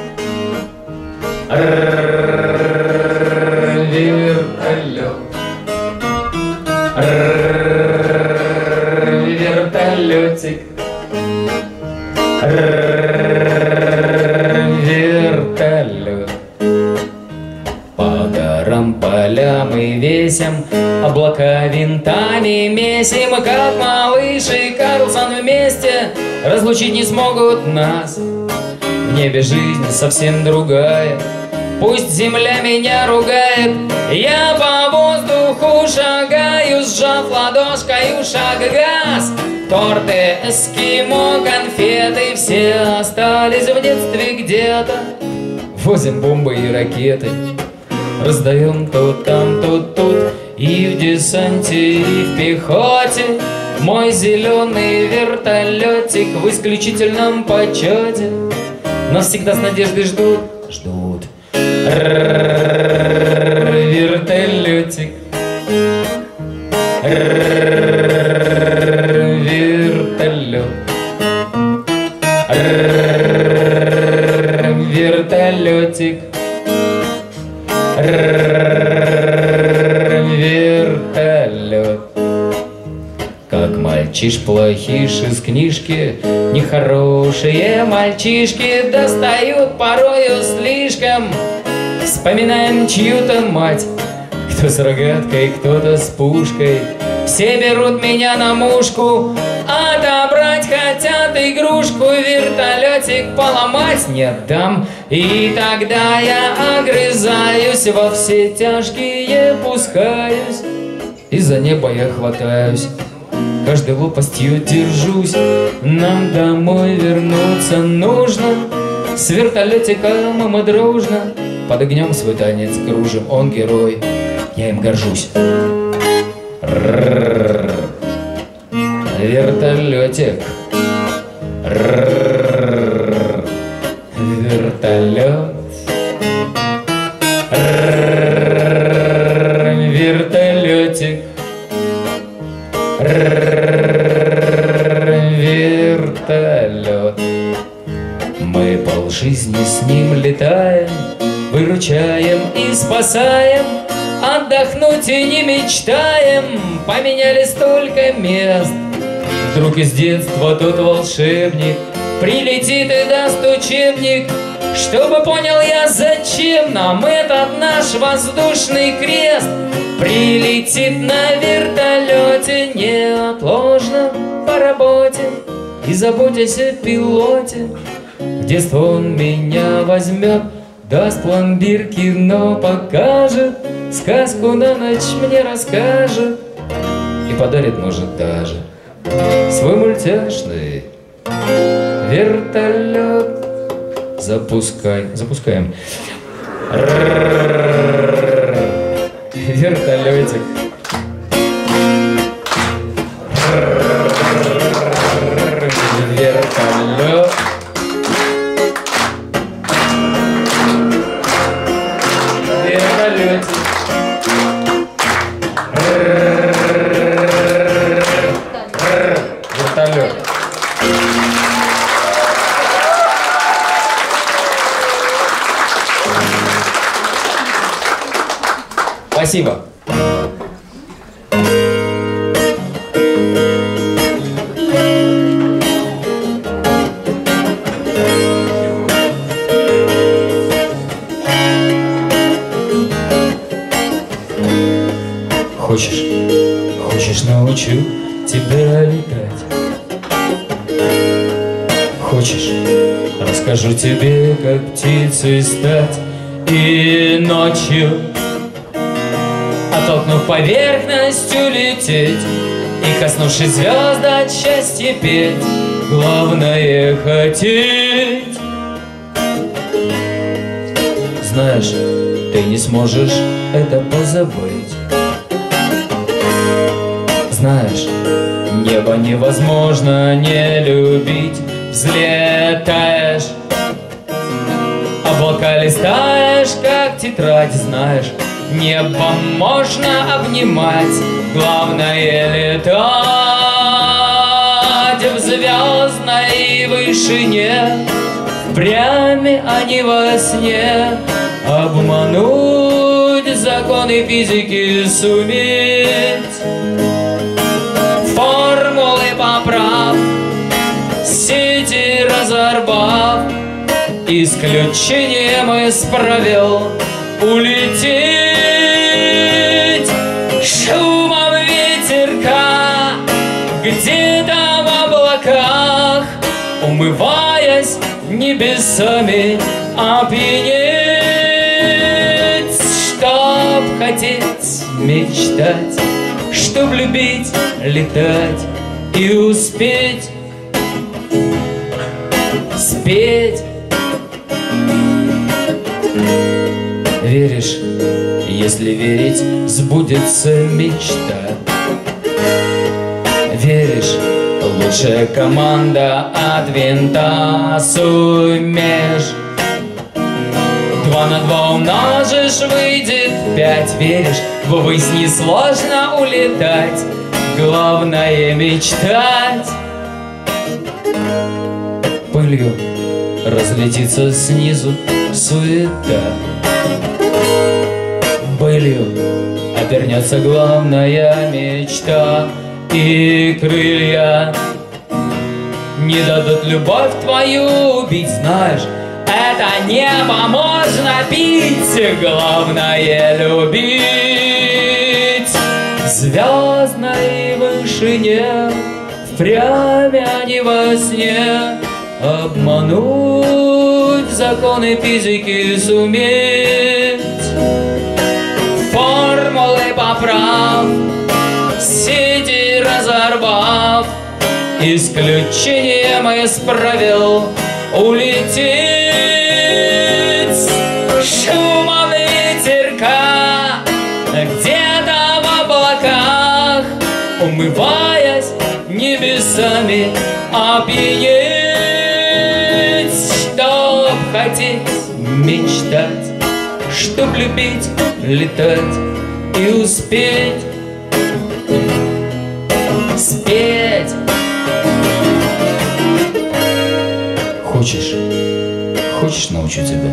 Вертолет. Вертолетик. Вертолет. По горам, полям и весям Облака винтами месим, как малыш и Карлсон вместе. Разлучить не смогут нас. В небе жизнь совсем другая. Пусть земля меня ругает, я по воздуху шагаю, сжав ладошкой шаг газ. Торты, эскимо, конфеты, все остались в детстве где-то. Возим бомбы и ракеты, раздаем то там, то тут. И в десанте, и в пехоте мой зеленый вертолетик в исключительном почете. Нас всегда с надеждой ждут. Вертолетик, вертолет, вертолетик, вертолет. Как мальчиш плохиш из книжки, нехорошие мальчишки достают порою слишком. Вспоминаем чью-то мать, кто с рогаткой, кто-то с пушкой. Все берут меня на мушку, отобрать хотят игрушку. Вертолетик поломать не дам, и тогда я огрызаюсь, во все тяжкие пускаюсь, и за небо я хватаюсь. Каждой лопастью держусь, нам домой вернуться нужно. С вертолетиком мы дружно под огнем свой танец кружим. Он герой, я им горжусь. Вертолетик, вертолет, вертолетик, вертолет. Мы полжизни с ним летаем, выручаем и спасаем, отдохнуть и не мечтаем. Поменяли столько мест. Вдруг из детства тот волшебник прилетит и даст учебник, чтобы понял я, зачем нам этот наш воздушный крест. Прилетит на вертолете неотложно по работе, и заботясь о пилоте. В детство он меня возьмет, даст пломбир, кино покажет, сказку на ночь мне расскажет и подарит, может, даже свой мультяшный вертолет. Запускаем. Вертолетик. Вертолет. Вертолетик. Вертолет. Спасибо. Хочешь, научу тебя летать. Хочешь, расскажу тебе, как птицей стать. И ночью, оттолкнув поверхностью, лететь. И, коснувшись звезд, от счастья петь. Главное — хотеть. Знаешь, ты не сможешь это позабыть. Знаешь, небо невозможно не любить. Взлетаешь, облака листаешь, как тетрадь. Знаешь, небо можно обнимать. Главное — летать в звездной вышине. Впрямь, а не во сне. Обмануть законы физики суметь. Формулы поправ, сети разорвав, исключением исправил. Улететь, шум небесами опьянеть, чтоб хотеть, мечтать, чтоб любить, летать и успеть спеть. Веришь, если верить, сбудется мечта. Веришь, лучшая команда от винта сумеешь. 2 на 2 умножишь, выйдет 5. Веришь, ввысь несложно улетать, главное мечтать. Пылью разлетится снизу суета, пылью обернется главная мечта. И крылья не дадут любовь твою убить. Знаешь, это небо можно пить, главное любить. В звездной вышине, впрямь, а не во сне, обмануть законы физики суметь. Формулы поправ, сети разорвав, исключением из правил улететь. Шумом ветерка где-то в облаках, умываясь небесами опьянеть, чтоб хотеть, мечтать, чтоб любить, летать и успеть спеть. Хочешь, научу тебя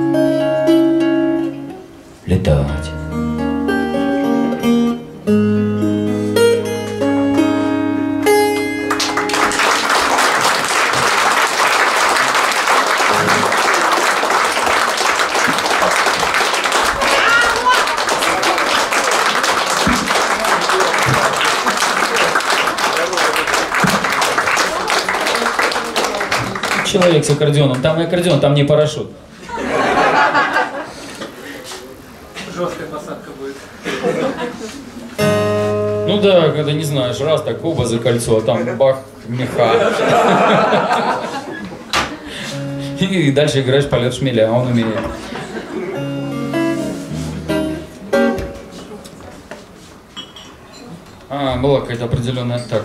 летать. Человек с аккордеоном. Там и аккордеон, там не парашют. Жесткая посадка будет. Ну да, когда не знаешь, раз так оба за кольцо, а там бах, меха. И дальше играешь полет шмеля, а он умеет. Была какая-то определенная... Так.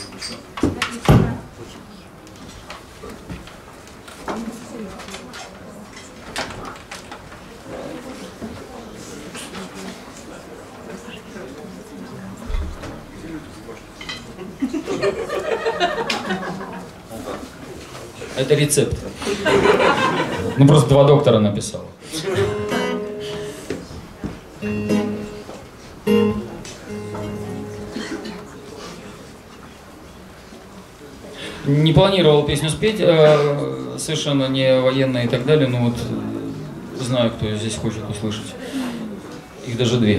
Это рецепт. Ну просто 2 доктора написал. Не планировал песню спеть, совершенно не военная и так далее, но вот знаю, кто здесь хочет услышать. Их даже 2.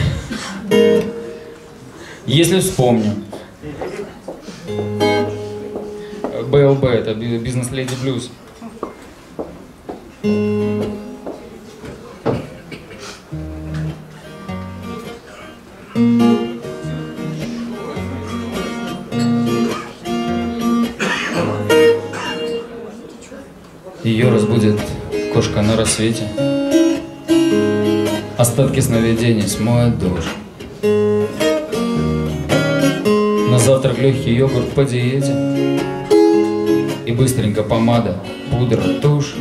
Если вспомню. БЛБ, это бизнес-леди блюз. Ее разбудит кошка на рассвете, остатки сновидений смоет дождь. На завтрак легкий йогурт по диете и быстренько помада, пудра, тушь.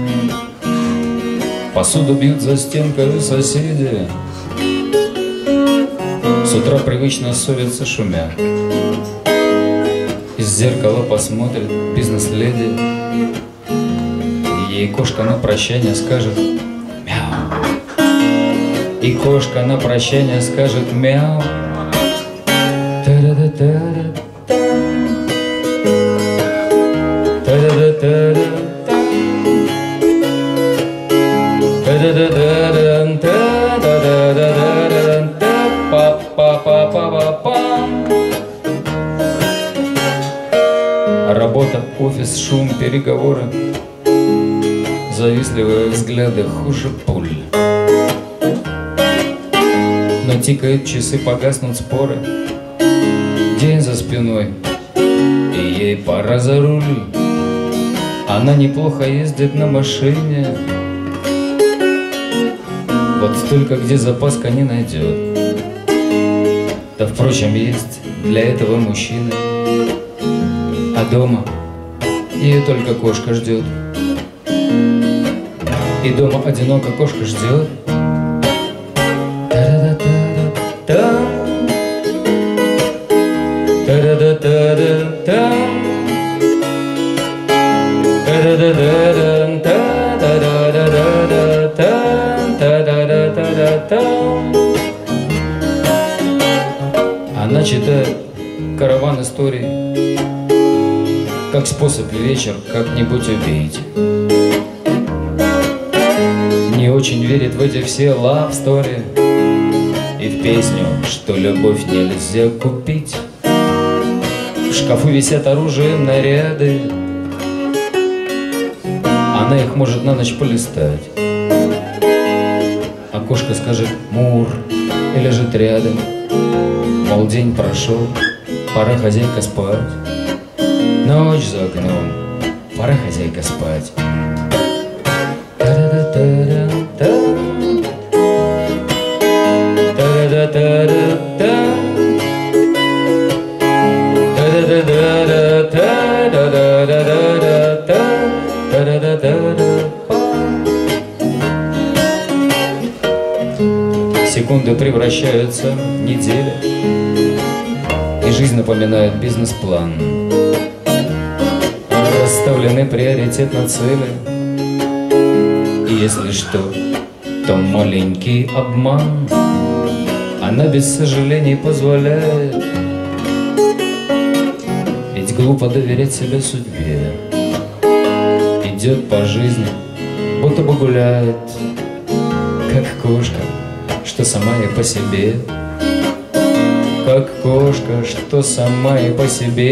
Посуду бьют за стенкой соседи, с утра привычно ссорятся шумя. Из зеркала посмотрит бизнес-леди, ей кошка на прощание скажет мяу. И кошка на прощание скажет мяу. Работа, офис, шум, переговоры, завистливые взгляды хуже пуль. Но тикают часы, погаснут споры. День за спиной, и ей пора за руль. Она неплохо ездит на машине, вот только где запаска не найдет. Да, впрочем, есть для этого мужчины. А дома ее только кошка ждет. И дома одиноко кошка ждет. Она читает караван историй как способ вечер как-нибудь убить. Не очень верит в эти все love story и в песню, что любовь нельзя купить. В шкафу висят оружием наряды, она их может на ночь полистать. А кошка скажет «Мур» и лежит рядом. Мол, день прошел, пора, хозяйка, спать. Ночь за окном, пора, хозяйка, спать. Секунды превращаются в недели, и жизнь напоминает бизнес-план. Расставлены приоритетно цели, и если что, то маленький обман она без сожалений позволяет. Ведь глупо доверять себя судьбе. Идет по жизни, будто бы гуляет, как кошка, что сама и по себе. Как кошка, что сама и по себе.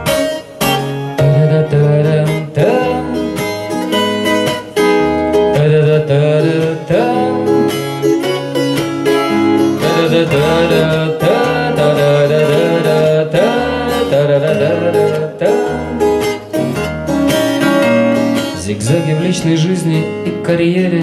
Зигзаги в личной жизни и карьере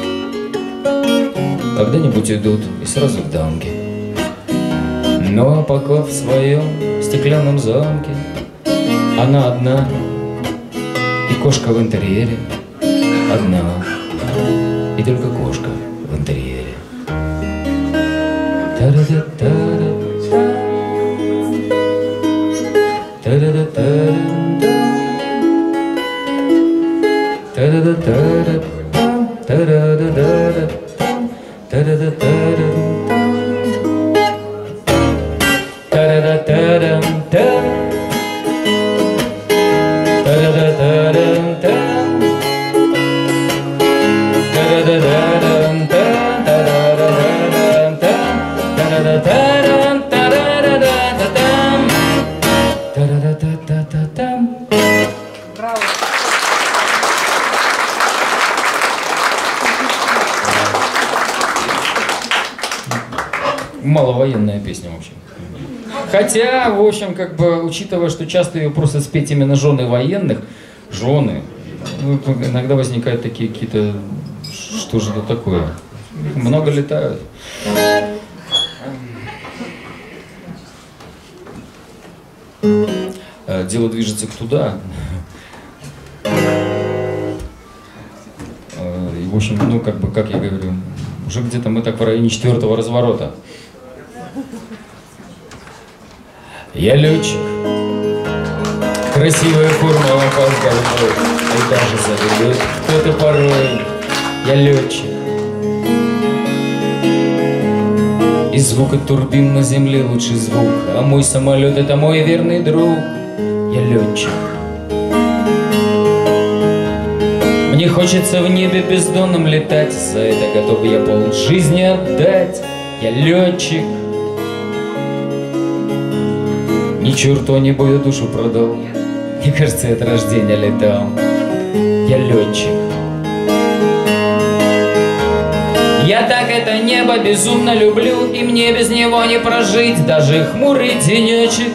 когда-нибудь идут и сразу в дамки. Но пока в своем стеклянном замке она одна, и кошка в интерьере одна, и только кошка в интерьере. Маловоенная песня, в общем. Хотя, в общем, как бы, учитывая, что часто ее просят спеть именно жены военных, жены, ну, иногда возникают такие какие-то, что же это такое? Много летают. Дело движется к туда. И, в общем, ну, как бы, как я говорю, уже где-то мы так в районе 4-го разворота. Я летчик, красивая форма лампас голубой, и даже заведет кто-то порой. Я летчик, и звук от турбин на земле лучший звук, а мой самолет — это мой верный друг. Я летчик. Мне хочется в небе бездонном летать, за это готов я полжизни отдать. Я летчик. Ни черту не бою душу продал, мне кажется, я от рождения летал. Я летчик. небо безумно люблю, и мне без него не прожить даже хмурый денечек.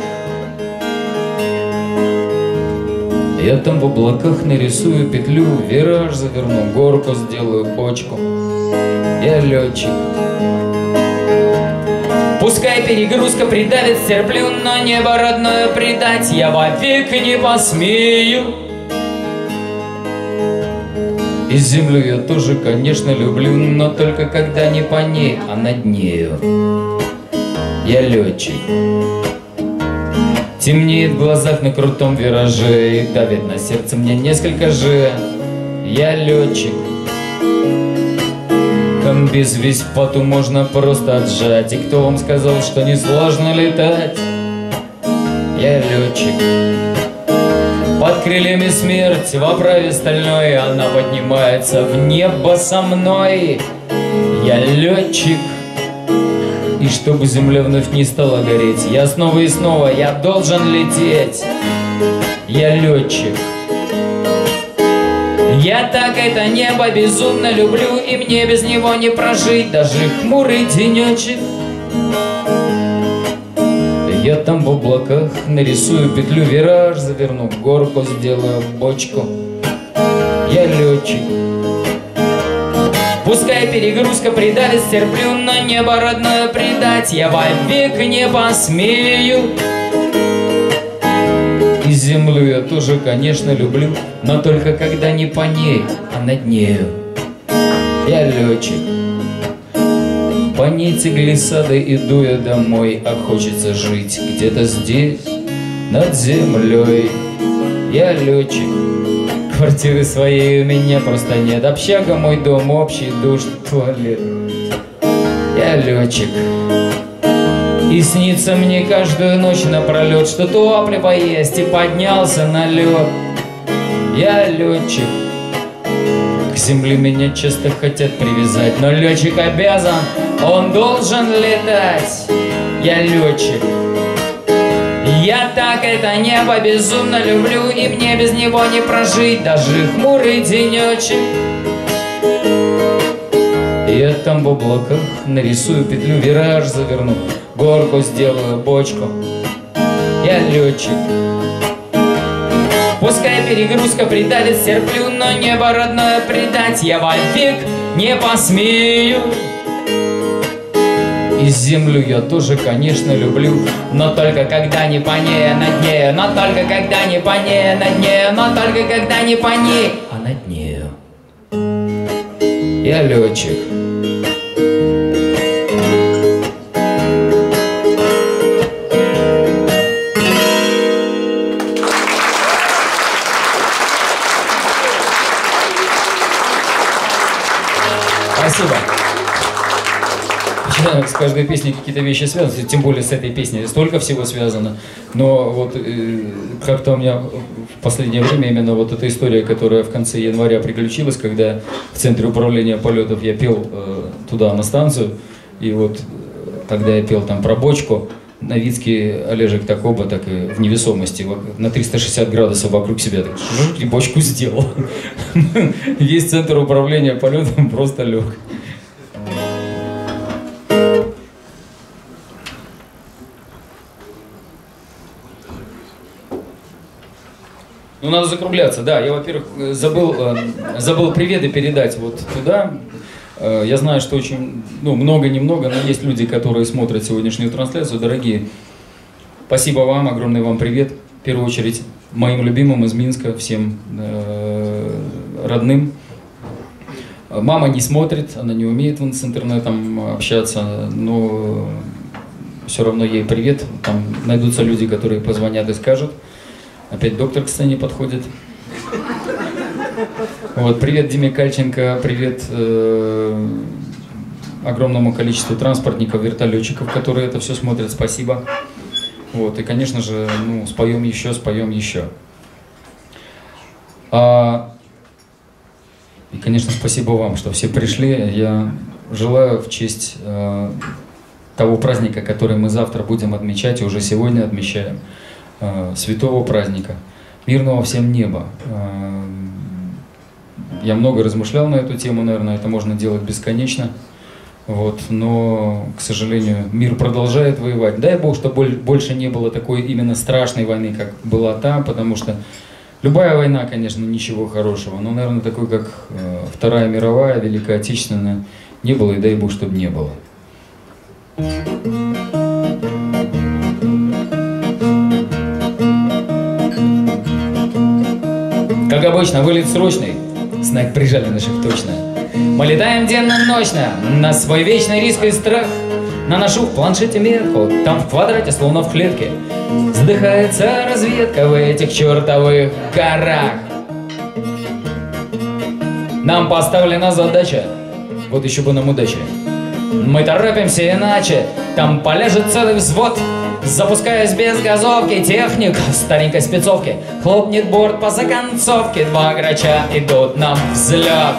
Я там в облаках нарисую петлю, вираж заверну, горку сделаю, бочку. Я летчик. Пускай перегрузка придавит, стерплю, но небо родное предать я вовек не посмею. И землю я тоже, конечно, люблю, но только когда не по ней, а над нею. Я летчик. Темнеет в глазах на крутом вираже, и давит на сердце мне несколько же. Я летчик. Комбез весь в поту можно просто отжать. И кто вам сказал, что несложно летать? Я летчик. Под крыльями смерть в оправе стальной, она поднимается в небо со мной. Я летчик. И чтобы земля вновь не стала гореть, я снова и снова, я должен лететь. Я летчик. Я так это небо безумно люблю, и мне без него не прожить даже хмурый денечек. Я там в облаках нарисую петлю, вираж заверну, горку сделаю, бочку. Я летчик. Пускай перегрузка придавит, стерплю, но небо родное предать я вовек не посмею. И землю я тоже, конечно, люблю, но только когда не по ней, а над нею. Я летчик. По нити глиссады иду я домой, а хочется жить где-то здесь, над землей. Я летчик. Квартиры своей у меня просто нет. Общага, мой дом, общий душ, туалет. Я летчик. И снится мне каждую ночь напролет, что топливо есть, и поднялся на лед. Я летчик. К земле меня часто хотят привязать, но летчик обязан, он должен летать. Я летчик. Я так это небо безумно люблю, и мне без него не прожить даже хмурый денечек. Я там в облаках нарисую петлю, вираж заверну, горку сделаю, бочку. Я летчик. Пускай перегрузка придавит, стерплю, но небо родное предать я вовек не посмею. И землю я тоже, конечно, люблю, но только когда не по ней, а над нею. Но только когда не по ней, а над нею. Но только когда не по ней, а над нею. Я летчик. Спасибо. С каждой песней какие-то вещи связаны, тем более с этой песней столько всего связано. Но вот как-то у меня в последнее время именно вот эта история, которая в конце января приключилась, когда в Центре управления полетов я пел туда, на станцию, и вот когда я пел там про бочку, Новицкий Олежек так оба, так и в невесомости, на 360 градусов вокруг себя, так, и бочку сделал. Весь Центр управления полетом просто лег. Ну, надо закругляться, да. Я, во-первых, забыл приветы передать вот туда. Я знаю, что очень, много-немного, но есть люди, которые смотрят сегодняшнюю трансляцию. Дорогие, спасибо вам, огромный вам привет. В первую очередь, моим любимым из Минска, всем родным. Мама не смотрит, она не умеет с интернетом общаться, но все равно ей привет. Там найдутся люди, которые позвонят и скажут. Опять доктор к сцене подходит. Вот, привет Диме Кальченко, привет огромному количеству транспортников, вертолетчиков, которые это все смотрят, спасибо. Вот, и, конечно же, споем еще, споем еще. И, конечно, спасибо вам, что все пришли. Я желаю в честь того праздника, который мы завтра будем отмечать, и уже сегодня отмечаем, святого праздника, мирного всем неба. Я много размышлял на эту тему, наверное, это можно делать бесконечно. Вот, но, к сожалению, мир продолжает воевать. Дай Бог, чтобы больше не было такой именно страшной войны, как была та, потому что любая война, конечно, ничего хорошего, но, наверное, такой, как Вторая мировая, Великая Отечественная, не было, и дай Бог, чтобы не было. Как обычно, вылет срочный, знак прижали наших точно. Мы летаем денно-ночно на свой вечный риск и страх. Наношу в планшете метку, там в квадрате, словно в клетке. Вздыхается разведка в этих чертовых горах. Нам поставлена задача, вот еще бы нам удачи. Мы торопимся иначе, там поляжет целый взвод. Запускаясь без газовки, техник в старенькой спецовке. Хлопнет борт по законцовке, два грача идут на взлет.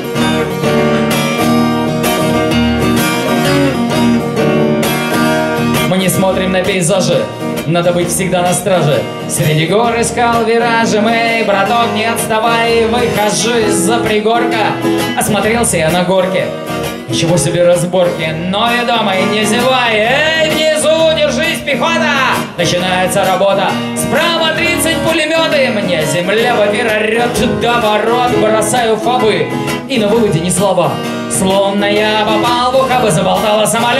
Мы не смотрим на пейзажи, надо быть всегда на страже. Среди гор искал виражи, эй, браток, не отставай, выхожу из-за пригорка. Осмотрелся я на горке, ничего себе разборки, но и дома и не зевай. Эй, внизу, держись, пехота! Начинается работа. Справа 30 пулеметы, мне земля в эфир орет до ворот. Бросаю фабы и на выводе ни слова, словно я попал в ухабы, заболтала самолет.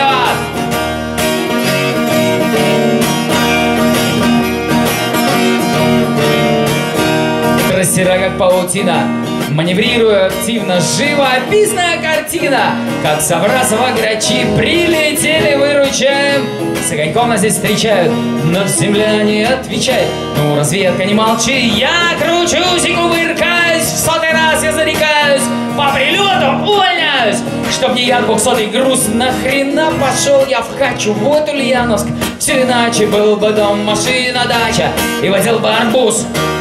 Трассера как паутина, маневрируя активно, живописная картина. Как с Абрасова грачи прилетели, выручаем. С огоньком нас здесь встречают, но земля не отвечает. Ну, разведка, не молчи, я кручусь и кувыркаюсь. В сотый раз я зарекаюсь, по прилету увольняюсь. Чтоб не я 200-й груз, нахрена пошел я в Хачу, вот Ульяновск. Все иначе, был бы дом, машина, дача и возил бы арбуз.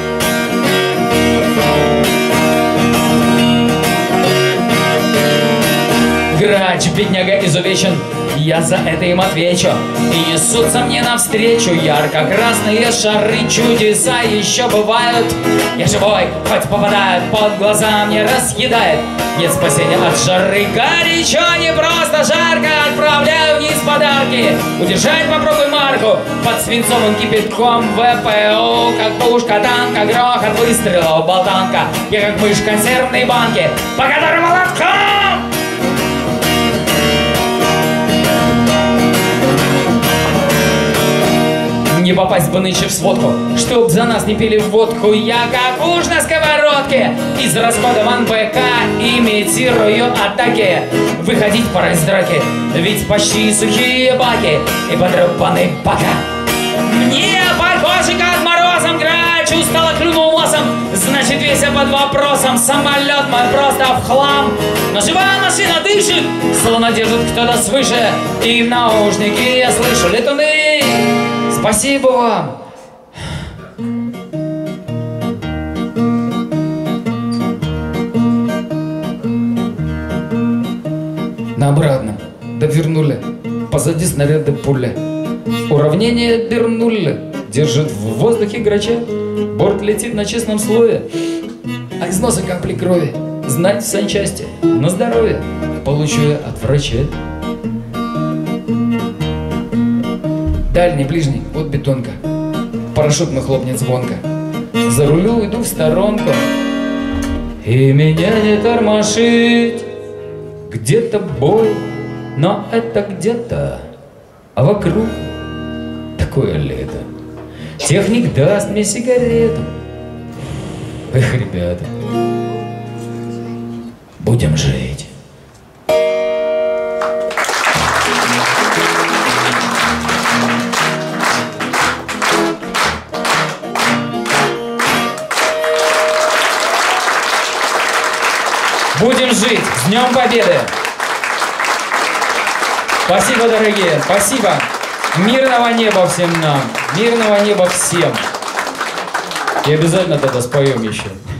Грач, бедняга, изувечен, я за это им отвечу. И несутся мне навстречу ярко-красные шары. Чудеса еще бывают, я живой, хоть попадает под глаза, мне разъедает. Нет спасения от жары, горячо, не просто жарко. Отправляю вниз подарки, удержать попробуй марку. Под свинцовым кипятком ВПУ, как пушка танка, грохот выстрелов, болтанка. Я как мышь в консервной банке, по которой молотком. Не попасть бы нынче в сводку, чтоб за нас не пили водку. Я как уж на сковородке, израсходован БК, имитирую атаки. Выходить пора из драки, ведь почти сухие баки и подрубанный пока. Мне похоже, как морозом грач, устало клюнул носом. Значит, весь я под вопросом, самолет мой просто в хлам. Но живая машина дышит, словно держит кто-то свыше. И в наушнике я слышу: летуны, спасибо вам. На обратном довернули, позади снаряды пули. Уравнение Бернулли держит в воздухе грача. Борт летит на честном слое, а из носа капли крови. Знать в санчасти, на здоровье получу я от врача. Дальний, ближний, вот бетонка. Парашют мой хлопнет звонко. За рулю иду в сторонку, и меня не тормошить. Где-то бой, но это где-то, а вокруг такое лето. Техник даст мне сигарету. Эх, ребята, будем жить. Будем жить. С Днем Победы! Спасибо, дорогие, спасибо. Мирного неба всем нам, мирного неба всем. И обязательно тогда споем еще.